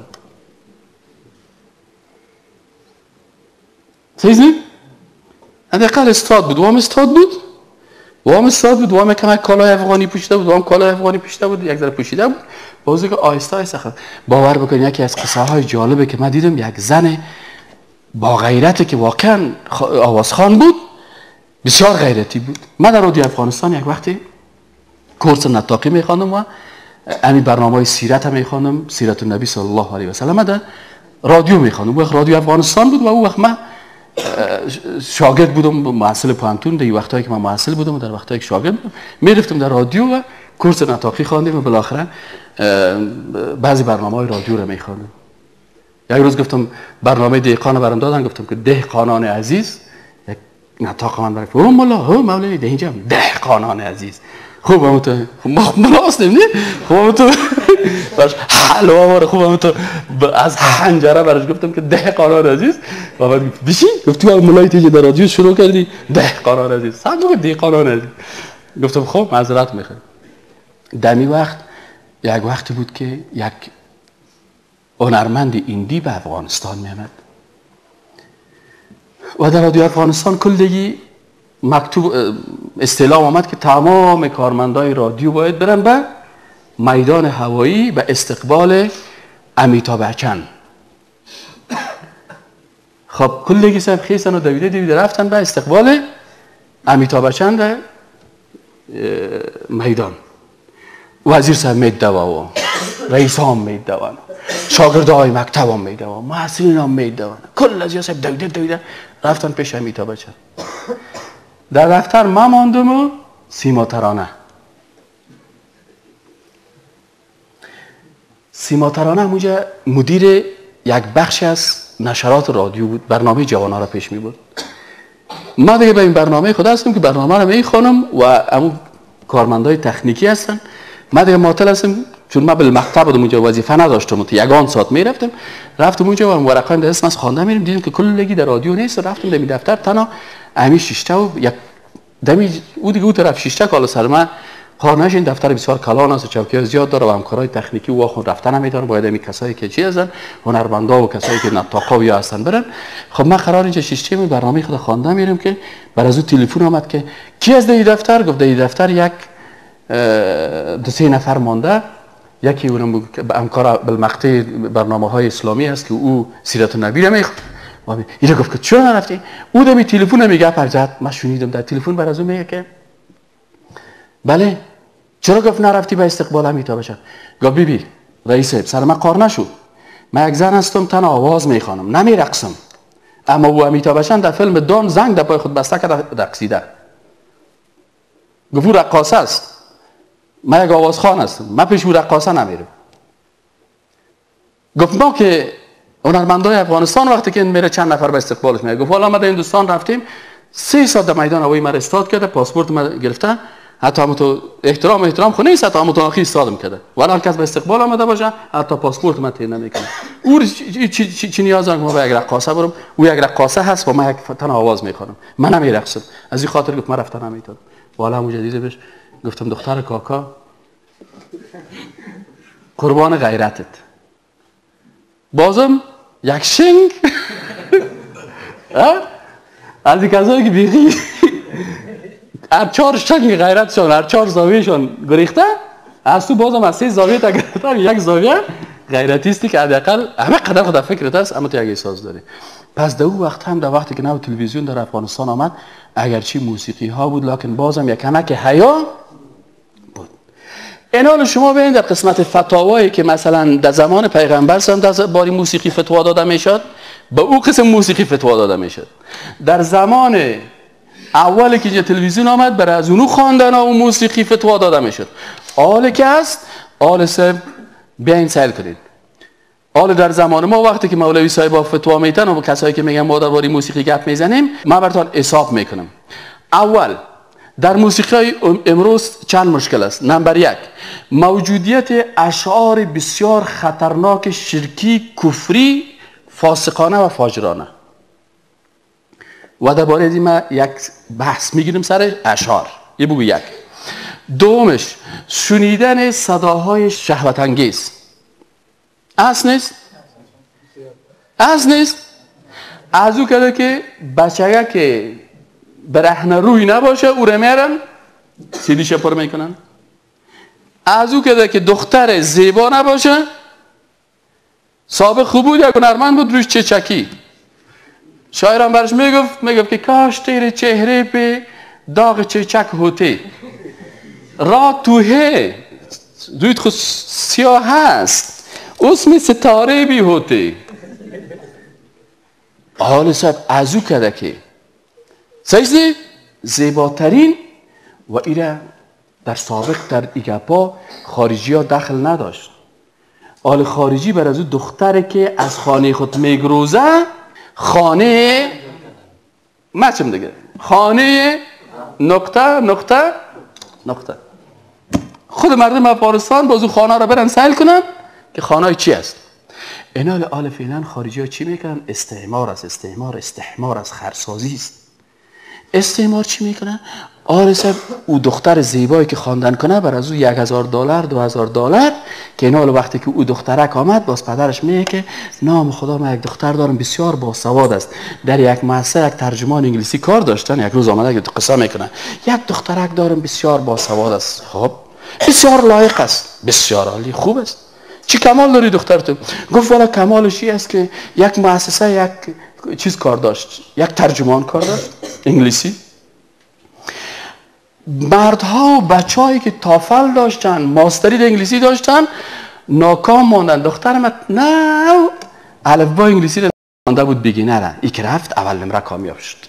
سیزنی؟ حداقل استاد بود، وام استاد بود، وام استاد بود، وام کمک کالای افغانی پوشیده بود، وام کالای افغانی پوشیده بود، یک ذره پوشیده بود. بازی که آهسته آهسته خود باور بکن یکی از قصه های جالبه که من دیدم یک زن با غیرتی که واقعا آوازخوان بود، بسیار غیرتی بود. من در رادیو افغانستان یک وقتی کورس نطاقی میخواندم و همین برنامه سیرت هم میخواندم، سیرت النبی صلی الله علیه و سلم در رادیو میخواندم. وقت رادیو افغانستان بود و اون وقت من شاگرد بودم محصل پانتون، در وقتایی که من محصل بودم و در وقتایی که شاگرد بودم میرفتم در رادیو و کورس نطاقی خواندیم و بالاخره بعضی برنامه‌های رادیو رو میخواندم. یک روز گفتم برنامه دهقان برام دادن، گفتم که دهقانان عزیز، یک نطاق من برای او مولا او مولوی ده اینجا دهقانان عزیز خوب هم تو ما مناسب نه خوب تو باش حلوا واره خوب هم تو از حنجره برش گفتم که دهقانان عزیز و بعد بشین گفت تو مولای تیجی در رادیو شروع کردی دهقانان عزیز صد دهقانان عزیز. گفتم خب معذرت میخوام. دمی وقت یک وقتی بود که یک هنرمند ایندی به افغانستان میامد و در رادیو افغانستان کلگی مکتوب استعلام آمد که تمام کارمندای رادیو باید برن به میدان هوایی به استقبال امیتاب بچن. خب کلگی صاحب خیستن و دویده رفتن به استقبال امیتاب بچن در میدان. وزیر صاحب میدوان، رئیس هم میدوان، شاگرد های مکتب هم میدوان، محصلین هم میدوان، کل از صاحب دویده رفتن پیش امیتاب بچن. در دفتر من ماندم و سیما ترانه. سیما ترانه اونجا مدیر یک بخش از نشرات رادیو بود، برنامه جوان‌ها را پیش می بود. من دیگه به این برنامه خدا هستم که برنامه را میخوانم و همون کارمندای تکنیکی هستن. من دیگه معطل هستم چون من به مکتب بودم اونجا وظیفه نداشتم تا یگان ساعت میرفتم. رفتم اونجا و ورقه‌ام در اسم از خوانده میرم، دیدم که کلگی در رادیو نیست. رفتم در دفتر تنها امی شیشته و یک دمی او دیگه اون طرف شیشته کالا سر من قانونش این دفتر بسیار کلان است، چوکی‌ها زیاد داره و همکارای تکنیکی و آخون رفتن نمیدونن، باید همین کسایی که چی هستن هنرمندا و کسایی که نطاقا یا هستن برن. خب من قرار اینجا شیشته می برنامه خود خوانده میرم که بر از او تلفن آمد که کی از این دفتر؟ گفت در دفتر یک دو سه نفر مانده، یکی اونم همکار بالمقطع برنامه‌های اسلامی است که او سیرت النبی رو میخواد. اینو گفت که چرا نرفتی؟ او دمی تلفن میگه پرزد. من شنیدم در تلفن بر از اون میگه که بله چرا گفت نرفتی به استقبال امیتاب بچن؟ گفت بی رئیس صاحب سر من قار نشو، من یک زن هستم تن آواز میخوانم نمیرقصم، اما او امیتاب بچن در فیلم دان زنگ در پای خود بسته کرده رقصیده. گفت او رقاصه است، من یک آوازخوان هستم، من پیش او رقاصه نمیرم. گفت ما که هنرمندای افغانستان وقتی که میره چند نفر به استقبالش میاد، گفت حالا ما در هندوستان رفتیم 3 ساعت در میدان هوایی ما استاد کرده، پاسپورت ما گرفته، حتی هم تو احترام خو نیست، حتی هم تو آخری استادم کرده، ولی هر کس به استقبال آمده باشه حتی پاسپورت ما تعیین نمیکنه. او چی نیاز دارم ما به یک رقاصه برم؟ او یک رقاصه هست و ما یک تن آواز میخوانم، من نمیرقصم. از این خاطر گفت من رفتن نمیتونم. والا همون جدیده بهش گفتم دختر کاکا قربان غیرتت، بازم یک شنگ از این کسایی که بیخی هر 4 شنگ غیرتشان، هر 4 زاویهشان گریخته، از تو بازم از 3 زاویه تا گرفتن یک زاویه غیرتیستی که حداقل همه قدر خدا فکرت است، اما تو یک احساس داری. پس در اون وقت هم در وقتی که نو تلویزیون در افغانستان آمد، اگرچه موسیقی ها بود لکن بازم یک کمک حیا بود. این حال شما ببینید در قسمت فتاوایی که مثلا در زمان پیغمبر هم در باری موسیقی فتوا داده میشد، به او قسم موسیقی فتوا داده میشد. در زمان اولی که تلویزیون آمد برای از اونو خواندن و موسیقی فتوا داده میشد. حالی که است حال سب بیاین سیل کنید. حالا در زمان ما وقتی که مولوی صاحب فتوا میتن و کسایی که میگن ما درباره موسیقی گپ میزنیم، من براتون حساب میکنم. اول در موسیقی امروز چند مشکل است. نمبر 1 موجودیت اشعار بسیار خطرناک شرکی، کفری، فاسقانه و فاجرانه. و درباره این ما یک بحث میگیریم سر اشعار. یه بگو. 1 دومش شنیدن صداهای شهوت انگیز. اصل نیست. از او کده که بچگه که برهنه روی نباشه او رو میرن سیدیش پر میکنن. از او کده که دختر زیبا نباشه، سابق خوب بود یک هنرمند بود روش چچکی، شاعرم برش میگفت که کاش تیره چهره به داغ چچک ہوتے را تو ہے رویت خود سیاه هست اسم ستاره بی ہوتے. حال صاحب از او کده که سیزی زیباترین و ایره در سابق در ایگپا خارجی ها دخل نداشت. حال خارجی بر از او دختره که از خانه خود میگروزه، خانه مچم دیگه، خانه نقطه خود مردم افغانستان باز او خانه را برن سیل کنن که خانه چی است. اینال آل فعلا خارجی ها چی میکنن؟ استعمار است، خرسازی است. استعمار چی میکنن؟ آل صاحب او دختر زیبایی که خواندن کنه بر از او $1000 $2000 که اینال وقتی که او دخترک آمد باز پدرش میگه که نام خدا من یک دختر دارم بسیار باسواد است، در یک مؤسسه یک ترجمان انگلیسی کار داشتن، یک روز آمده که قصه میکنه یک دخترک دارم بسیار باسواد است، خب بسیار لایق است، بسیار عالی، خوب است. چی کمال داری دختر تو؟ گفت والا کمالش این است که یک مؤسسه یک چیز کار داشت، یک ترجمان کار داشت انگلیسی. مردها و بچه‌هایی که تافل داشتن، ماستری انگلیسی داشتن، ناکام ماندن. دختر من نه الفبا انگلیسی رو خوانده بود، بیگینره، ای که رفت اول نمره کامیاب شد.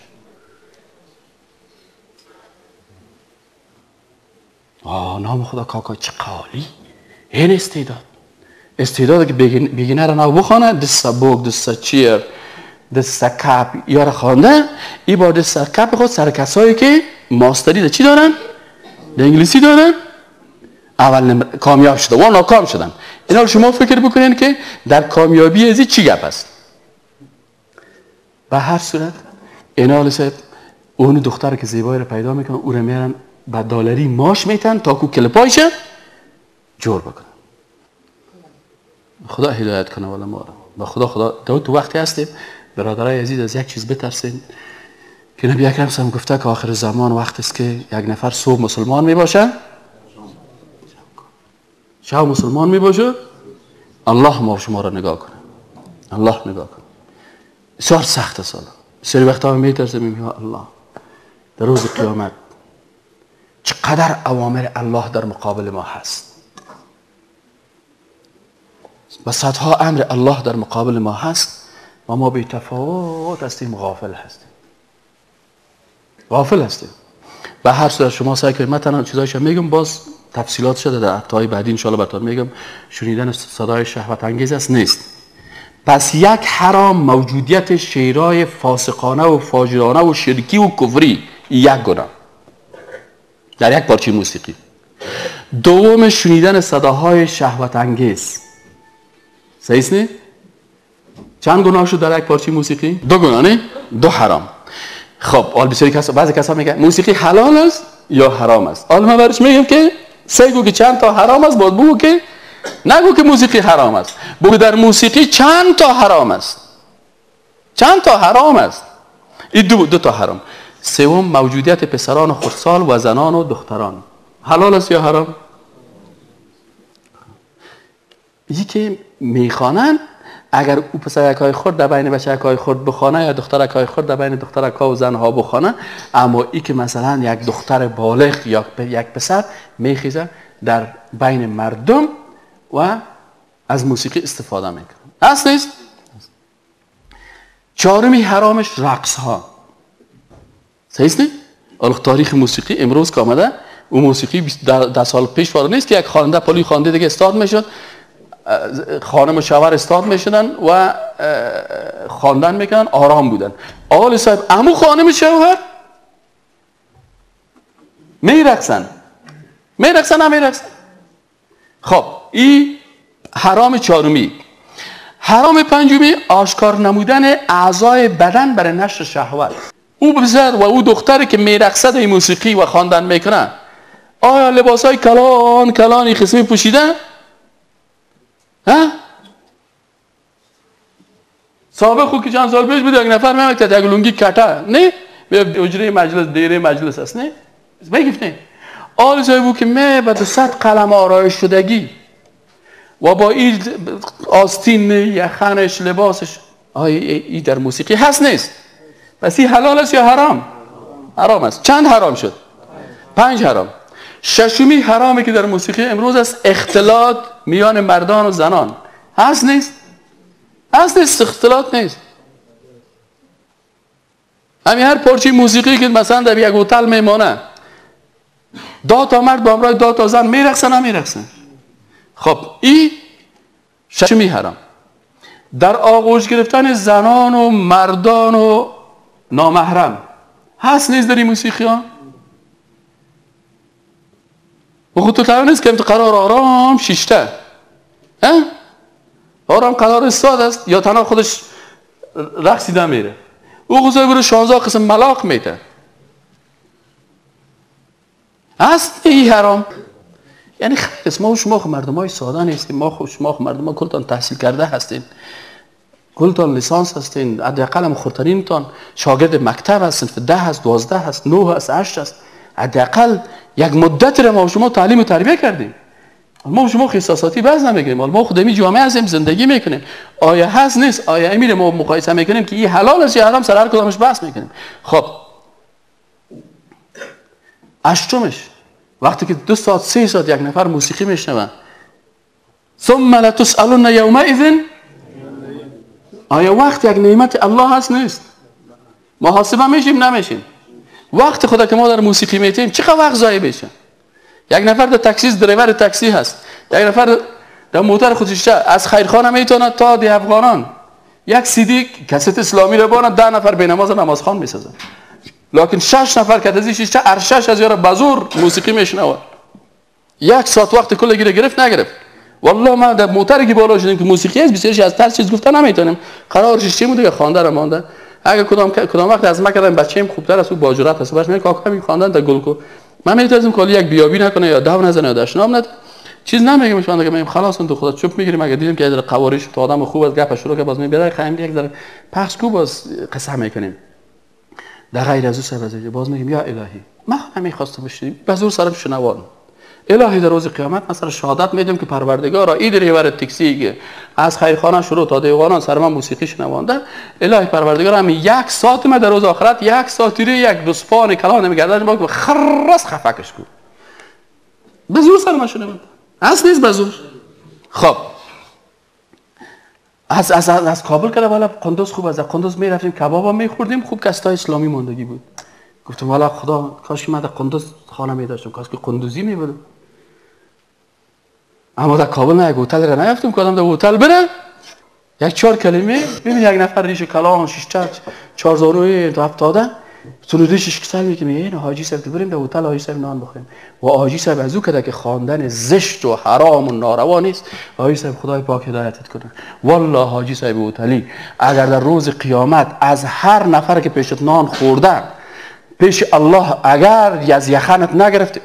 نام خدا کاکا چه قالی. این استعداد که بیگینر نو بخوانه، دستا بوک، دستا چیر، دستا کپ یاره خوانده، ای با دستا کپ خود سر کسایی که ماستری ده چی دارن؟ ده انگلیسی دارن؟ اول کامیاب شده و ناکام شدن. اینا شما فکر بکنین که در کامیابی ازی چی گپ است. به هر صورت اینا صاحب اون دختر که زیبایی رو پیدا میکنن، او رو میارن با دلاری ماش میتن تا کو کلپایش جور بکنن. خدا هدایت کنه والا ما رو. با خدا تو وقتی هستیم برادرای عزیز از یک چیز بترسین که نبی اکرم صلی گفته که آخر زمان وقت است که یک نفر صبح مسلمان میباشه، شب مسلمان میباشه، الله ما شما را نگاه کنه، الله نگاه کنه. بسیار سخت است. بسیاری وقتا میترسیم میگیم الله در روز قیامت چقدر اوامر الله در مقابل ما هست و صدها امر الله در مقابل ما هست و ما بی تفاوت هستیم، غافل هستیم. به هر صورت شما سعی کنید، من تنها چیزایشو میگم، باز تفصیلات شده در هفته‌های بعدی ان شاء الله براتون میگم. شنیدن صدای شهوت انگیز است نیست. پس یک حرام موجودیت شعرهای فاسقانه و فاجرانه و شرکی و کفری، یک گناه در یک پارچه موسیقی. دوم شنیدن صداهای شهوت انگیز. صحیح است نه؟ چند گناه شد در یک پارچه موسیقی؟ دو گناه نه؟ دو حرام. خب حال بسیاری کسا، بعضی کسا میگن موسیقی حلال است یا حرام است. حالا من برش میگم که سگو که چند تا حرام است، باید بگو که نگو که موسیقی حرام است، بگو در موسیقی چند تا حرام است. چند تا حرام است. این دو تا حرام. سوم موجودیت پسران خردسال و زنان و دختران. حلال است یا حرام؟ یکی که میخوانن اگر او پسرکای خرد در بین بچه‌های خرد بخوانه یا دخترکای خرد در بین دخترکا و زنها بخوانه، اما ای که مثلا یک دختر بالغ یا یک پسر میخیزه در بین مردم و از موسیقی استفاده میکنه. هست نیست؟ چهارمی حرامش رقص ها. صحیح نیست؟ تاریخ موسیقی امروز که آمده، اون موسیقی 10 سال پیش وارد نیست که یک خواننده پلی خواننده دیگه استاد میشد، خانم و شوهر استاد میشدن و خواندن میکنن، آرام بودن. آقای صاحب عمو خانم شوهر میرقصن نمیرقصن. خب این حرام چهارمی. حرام پنجمی آشکار نمودن اعضای بدن برای نشر شهوت. او پسر و او دختری که میرقصد این موسیقی و خواندن میکنن، آیا لباسای کلان این قسمی پوشیدن؟ ها؟ سابق خود که چند سال پیش بود یک نفر میگفت یک لونگی کتا نه به اجره مجلس دیره مجلس است نه میگفت نه آل صاحب بود که می به 100 قلم آرایش شدگی و با این آستین یخنش لباسش، ای در موسیقی هست نیست؟ پس این حلال است یا حرام؟ حرام است. چند حرام شد؟ 5 حرام. ششمی حرامی که در موسیقی امروز است اختلاط میان مردان و زنان. هست نیست؟ هست نیست، اختلاط نیست. همین هر پارچه موسیقی که مثلا در یک هتل میمانه، 2 تا مرد با همراه 2 تا زن میرقصن نمیرقصن. خب این ششمی حرام. در آغوش گرفتن زنان و مردان و نامحرم هست نیست در این موسیقی ها؟ و خود تو طبعا نیست که قرار آرام شیشته آرام قرار استاد است یا تنها خودش رقصیده میره. او خود برو 16 قسم ملاق میته. هست این حرام؟ یعنی خیلی است. ما و شما مردم های ساده نیستیم. ما و شما مردم ها کلتان تحصیل کرده هستین، کلتان لیسانس هستین، حداقل هم خودترینتان شاگرد مکتب هستین، صنف 10 هست، 12 هست، 9 هست، 8 هست. حداقل یک مدت را ما و شما تعلیم و تربیه کردیم. ما و شما احساساتی باز نمیگیم. ما خودمی جامعه هستیم، زندگی میکنیم. آیا هست نیست؟ آیا امیر ما مقایسه میکنیم که این حلال است یا حرام، سر هر کدامش بحث میکنیم. خب اشتمش وقتی که 2 ساعت 3 ساعت یک نفر موسیقی میشنوه، ثم لتسألن یومئذ، آیا وقت یک نعمت الله هست نیست؟ محاسبه میشیم نمیشیم؟ وقت خدا که ما در موسیقی میتیم چقدر وقت ضایع بشه؟ یک نفر در تاکسی دریور تاکسی هست، یک نفر در موتور خودش از خیرخانه میتونه تا دی افغانان یک CD کست اسلامی رو بانه 10 نفر به نماز خان میسازن، لکن 6 نفر که ازش چه ارشش از یارو بازور موسیقی میشنوه. 1 ساعت وقت کل گرفت نگرفت. والله ما در موتوری که بالا شدیم که موسیقی است بسیارش از ترس چیز گفتن نمیتونیم. قرارش چی بوده که خوانده رو مانده. اگه کدام وقت از ما کردم بچه‌ام خوبتر از او با جرأت است، باش میگه کاکا می خواندن در گلکو من میتونم کلی یک بیابی نکنه یا داو نزنه یا دشنام نده چیز نمیگم. شما میگم خلاص اون تو خدا چوب میگیریم. اگه دیدیم که در قواریش تو آدم خوب از گپ شروع که باز میبره خیم یک ذره پخش کو باز قسم میکنیم. در غیر از او سبب باز میگیم یا الهی ما نمیخواستم بشینیم بزور سرم شنوان الهی در روز قیامت مثلا شهادت میدم که پروردگارا این دریور تاکسی که از خیرخانه شروع تا دیوانان سر من موسیقی شنوانده، الهی پروردگار هم 1 ساعت ما در روز آخرت 1 ساعت ری یک دوسپان کلان میگردن با خرس خفکش کو بزور سر من شنوانده هست نیست بزور. خب از کابل که بالا قندوز خوب از قندوز میرفتیم کبابا میخوردیم خوب کستا اسلامی ماندگی بود. گفتم والا خدا کاش که من در قندوز خانه میداشتم، کاش که قندوزی میبودم. اما در کابل نه یک هتل را نیافتیم که آدم در هتل بره یک 4 کلمه ببین یک نفر ریش کلان 6 4 زانوی تو 70 سرودیش کسل میکنه این حاجی صاحب تو بریم در هتل حاجی صاحب نان بخوریم و حاجی صاحب از او کده که خواندن زشت و حرام و ناروا نیست. حاجی صاحب خدای پاک هدایتت کنه. والله حاجی صاحب هتلی اگر در روز قیامت از هر نفر که پیشت نان خوردن پیش الله اگر از یخنت نگرفته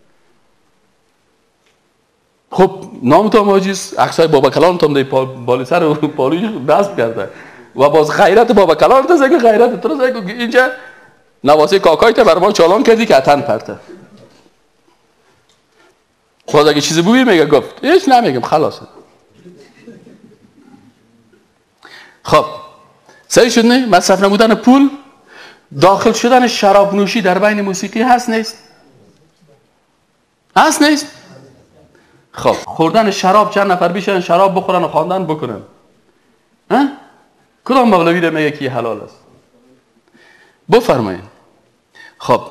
خب نام تو حاجیست عکسای بابا کلان تو دی بالا سر و پالوی دست کرده و باز غیرت بابا کلان تو زگه غیرت تو زگه اینجا نواسه کاکای تو بر ما چالان کردی که اتن پرته. باز اگه چیزی بوی میگه گفت هیچ نمیگم خلاصه. خب صحیح شد نه؟ مصرف نمودن پول، داخل شدن شراب نوشی در بین موسیقی هست نیست؟ هست نیست؟ خب خوردن شراب چند نفر بیشن شراب بخورن و خواندن بکنن ها؟ کدام مولوی رو میگه که حلال است؟ بفرمایید. خب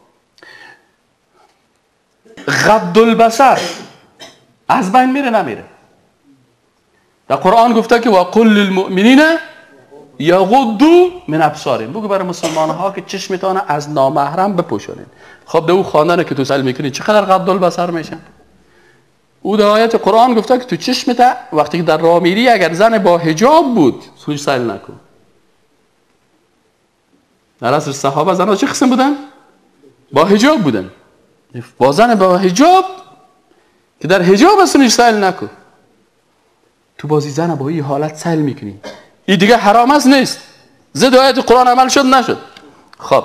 غض البصر از بین میره نمیره؟ در قرآن گفته که وقل للمؤمنین یغضوا من ابصارهم، بگو برای مسلمان ها که چشمتان از نامحرم بپوشونید. خب در او خواندن که تو سل میکنی چقدر غض البصر میشن؟ او در آیت قرآن گفته که تو چشمت وقتی که در راه میری اگر زن با حجاب بود سوی سل نکن. در عصر صحابه زنها چه قسم بودن؟ با حجاب بودن. با زن با حجاب که در حجاب اصلا سل نکن. تو بازی زن با این حالت سل میکنی این دیگه حرام است نیست؟ ضد آیت قرآن عمل شد نشد؟ خب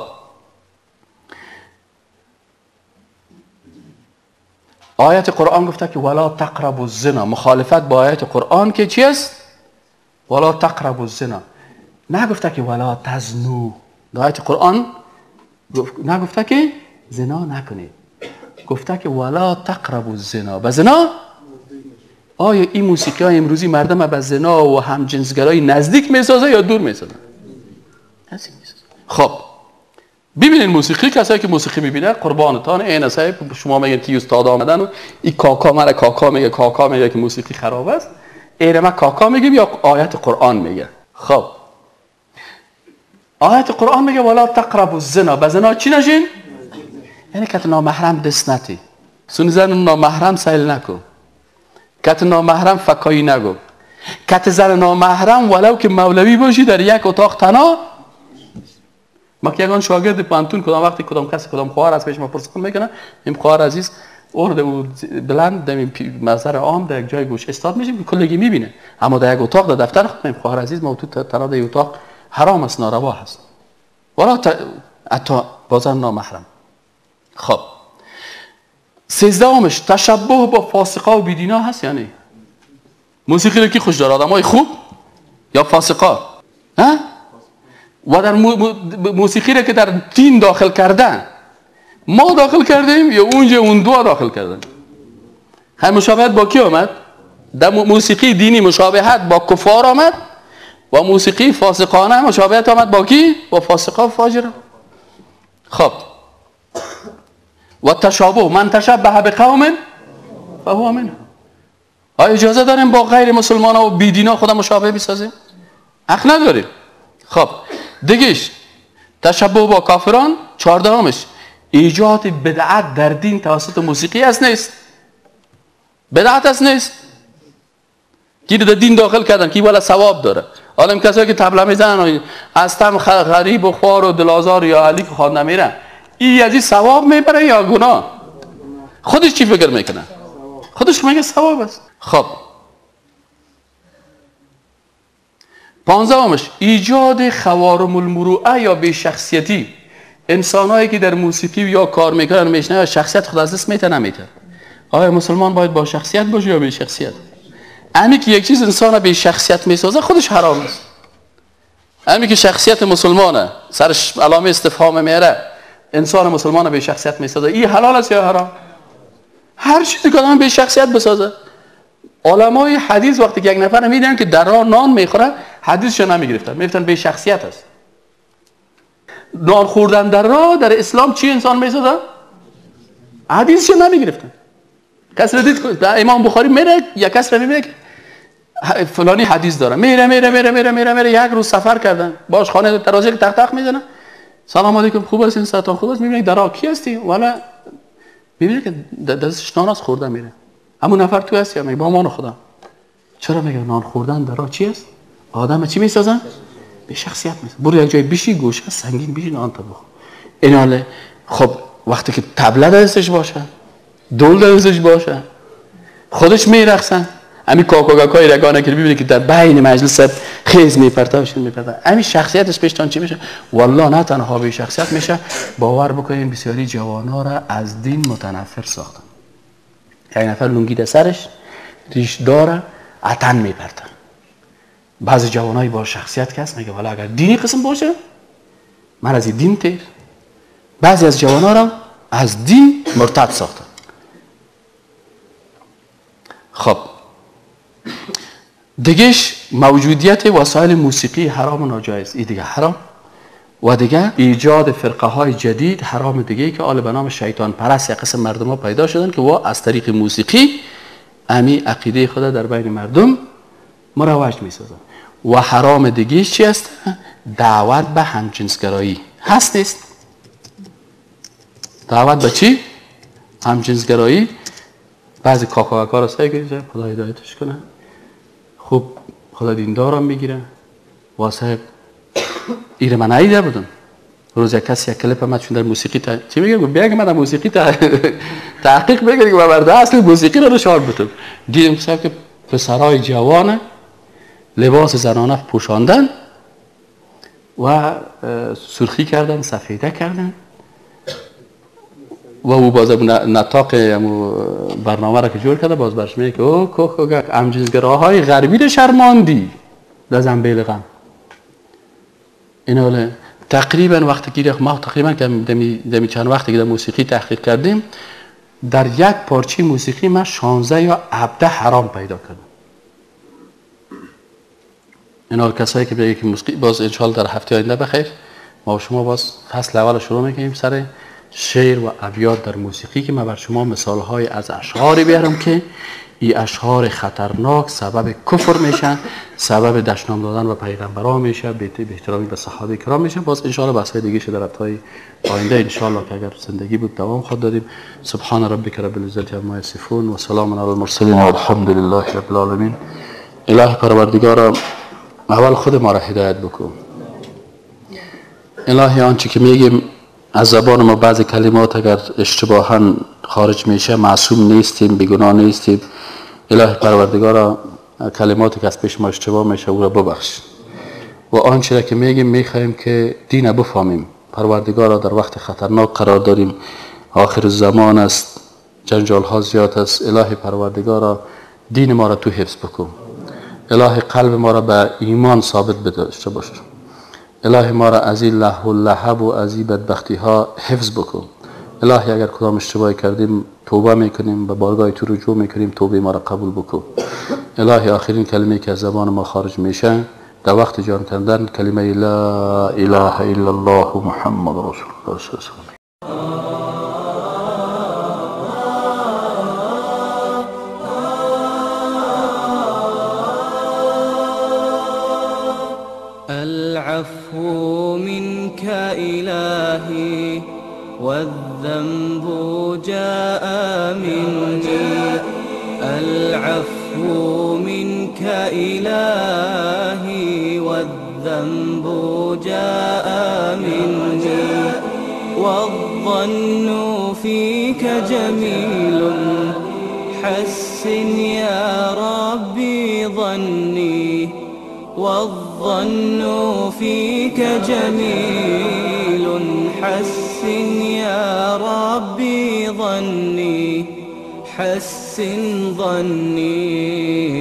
آیت قرآن گفته که ولا تقربوا الزنا، مخالفت با آیت قرآن که چی است؟ ولا تقربوا الزنا. نگفته که ولا تزنوا. آیت قرآن نگفته که زنا نکنید، گفته که ولا تقربوا الزنا. به زنا آیا این موسیقی های امروزی مردم به زنا و همجنسگرایی نزدیک میسازه یا دور میسازه؟ نزدیک میسازه. خب ببینید موسیقی، کسایی که موسیقی میبینه قربانتان این است. شما میگن که استاد آمدن و این کاکا مرا کاکا میگه که موسیقی خراب است، این ما کاکا میگیم یا آیت قرآن میگه؟ خب آیت قرآن میگه ولا تقربوا الزنا، به زنا چی نشین؟ یعنی که نامحرم دست نتی، سون زن نامحرم سیل نکن، کت نامحرم فکایی نگو، کت زن نامحرم ولو که مولوی باشی در یک اتاق تنها. ما که یگان شاگرد پانتون کدام وقتی کدام کسی کدام خواهر از پیش ما پرسخون میکنه، این خواهر عزیز اورد او بلند در منظر عام در یک جای گوش استاد میشیم که کلگی میبینه، اما در یک اتاق در دفتر خودم خواهر عزیز ما تو تنها در اتاق حرام است، ناروا هست، ولا حتی بازم نامحرم. خب 13 تشبه با فاسقا و بیدینا هست یعنی موسیقی رو کی خوش داره؟ آدمای خوب یا فاسقا؟ ها؟ و در موسیقی رو که در دین داخل کردن ما داخل کردیم یا اونجا اون دو داخل کردن؟ هم مشابهت با کی آمد؟ در موسیقی دینی مشابهت با کفار آمد و موسیقی فاسقانه مشابهت آمد با کی؟ با فاسقا و فاجر. خب و تشابه من تشبه بقوم فهو منهم. آیا اجازه داریم با غیر مسلمان و بیدینا خدا مشابه بسازیم؟ حق نداریم. خب دیگهش تشبه با کافران. 14 ایجاد بدعت در دین توسط موسیقی است نیست؟ بدعت است نیست؟ کی در دین داخل کردن کی والا ثواب داره؟ حالا کسایی که طبله میزنن از تم غریب و خوار و دلازار یا علی که خواد نمیرن، این از این ثواب میبره یا گناه؟ خودش چی فکر میکنه؟ خودش میگه ثواب است. خب 15 ایجاد خوارم المروءه یا بی شخصیتی. انسانایی که در موسیقی یا کار میکنن میشنه شخصیت خود از دست میته نمیته. آیا مسلمان باید با شخصیت باشه یا بی شخصیت؟ امی که یک چیز انسان بی شخصیت میسازه خودش حرام است. امی که شخصیت مسلمانه سرش علامه استفهام میاره، انسان مسلمان بی شخصیت میسازه، این حلال است یا حرام؟ هر چیزی که آدم بی شخصیت بسازه. علمای حدیث وقتی که یک نفر میدن که در راه نان میخوره حدیثش نمیگرفتن، میگفتن بی شخصیت است. نان خوردن در راه در اسلام چی انسان میسازه؟ حدیثش نمیگرفتن. کس را دید امام بخاری میره یا کس را میبینه فلانی حدیث داره، میره یک روز سفر کردن باش خانه دروازه تق تق میزنه، سلام علیکم خوب هستین ساعتون خوب است، میبینید درا کی هستی؟ والا میبینه که دستش نان از خورده میره. همون نفر تو هستی؟ میگه با مان خدا. چرا؟ میگه نان خوردن درا چی است؟ آدم چی میسازن؟ به شخصیت میسازن. برو یک جای بشی گوشه سنگین بشی نان تا بخور. این حاله خب وقتی که طبله دستش باشه، دول دستش باشه، خودش میرقصن، همین کاکای رگانه که ببینید که در بین مجلس خیز میپرتاشن همین شخصیتش پیشتان چی میشه؟ والله نه تنها به شخصیت میشه، باور بکنین بسیاری جوانا را از دین متنفر ساختن. یک نفر لنگی در سرش ریش داره عطن میپرتن. بعضی جوانای با شخصیت کس میگه والا اگر دینی قسم باشه من از این دین تیر. بعضی از جوانا را از دین مرتد ساختن. خب دیگهش موجودیت وسایل موسیقی حرام و ناجایز، این دیگه حرام. و دیگه ایجاد فرقه های جدید حرام دیگه که آل به نام شیطان پرست یک قسم مردم ها پیدا شدن که وا از طریق موسیقی امی عقیده خدا در بین مردم مروج می سازن. و حرام دیگه چی است؟ دعوت به همجنسگرایی هست نیست؟ دعوت به چی؟ همجنسگرایی. بعضی کاکا را سعی خدا هدایتش کنه، خوب خدا دیندارم میگیره. واسه ایره من ایده بودم روز یک کسی یک کلیپ من چون در موسیقی چی میگه؟ بیا که من در موسیقی تحقیق بگیرم که برده اصل موسیقی رو شعار بتم. دیدم که پسرای جوان لباس زنانه پوشاندن و سرخی کردن، سفیده کردن و او باز نطاق برنامه را که جور کرده باز برش میگه که او همجنسگراهای غربی رو شرماندی در زنبیل غم. این حاله تقریبا وقتی که ما تقریبا که دمی چند وقتی که در موسیقی تحقیق کردیم در یک پارچه موسیقی ما 16 یا 17 حرام پیدا کردیم. این حال کسایی که بگه که موسیقی باز انشالله در هفته آینده بخیر ما و شما باز فصل اول شروع میکنیم سر شعر و ابیات در موسیقی که من بر شما مثالهای از اشعاری بیارم که این اشعار خطرناک سبب کفر میشن، سبب دشنام دادن و پیغمبران میشه، به احترامی به صحابه کرام میشه. باز ان شاء الله بحث‌های دیگه در هفته‌های آینده ان شاء الله که اگر زندگی بود دوام خود دادیم. سبحان ربک رب العزة عما یصفون و سلام علی المرسلین و الحمد لله رب العالمین. الهی پروردگارا اول خود ما را هدایت بکن. الهی آنچه که میگیم از زبان ما بعضی کلمات اگر اشتباها خارج میشه معصوم نیستیم، بیگناه نیستیم. الهی پروردگارا کلماتی که از پیش ما اشتباه میشه او را ببخش و آنچه را که میگیم میخوایم که دین بفهمیم. پروردگارا در وقت خطرناک قرار داریم، آخر زمان است، جنجال ها زیاد است. الهی پروردگارا دین ما را تو حفظ بکن. الهی قلب ما را به ایمان ثابت بداشته باش. الهی ما را از این لهو و لهب و از این بدبختی ها حفظ بکن. الهی اگر کدام اشتباهی کردیم توبه میکنیم، به بارگاه تو رجوع میکنیم، توبه ما را قبول بکن. الهی آخرین کلمه که از زبان ما خارج میشه در وقت جان کردن کلمه لا اله الا الله محمد رسول الله صلی الله علیه و سلم. العفو منك إلهي والذنب جاء مني. العفو منك إلهي والذنب جاء مني. والظن فيك جميل حسن يا ربي ظني. والظن فيك جميل حسن يا ربي ظني. حسن ظني.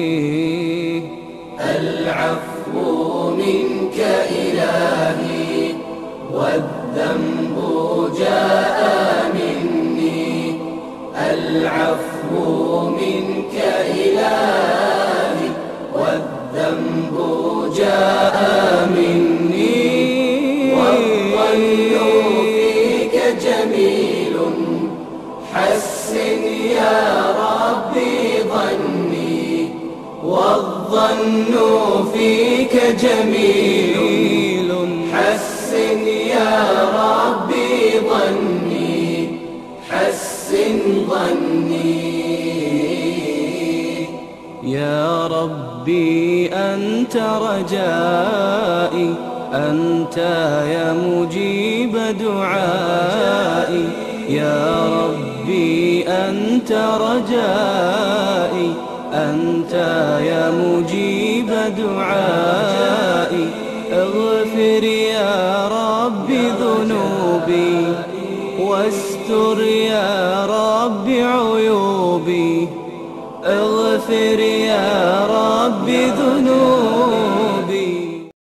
العفو منك إلهي والذنب جاء مني. العفو منك إلهي والذنب جاء مني. والظن فيك جميل حسن يا ربي ظني. والظن فيك جميل حسن يا ربي ظني حسن ظني يا ربي أنت رجائي أنت يا مجيب دعائي يا ربي أنت رجائي أنت يا مجيب دعائي اغفر يا ربي ذنوبي واستر يا ربي عيوبي اغفر يا ربي ذنوبي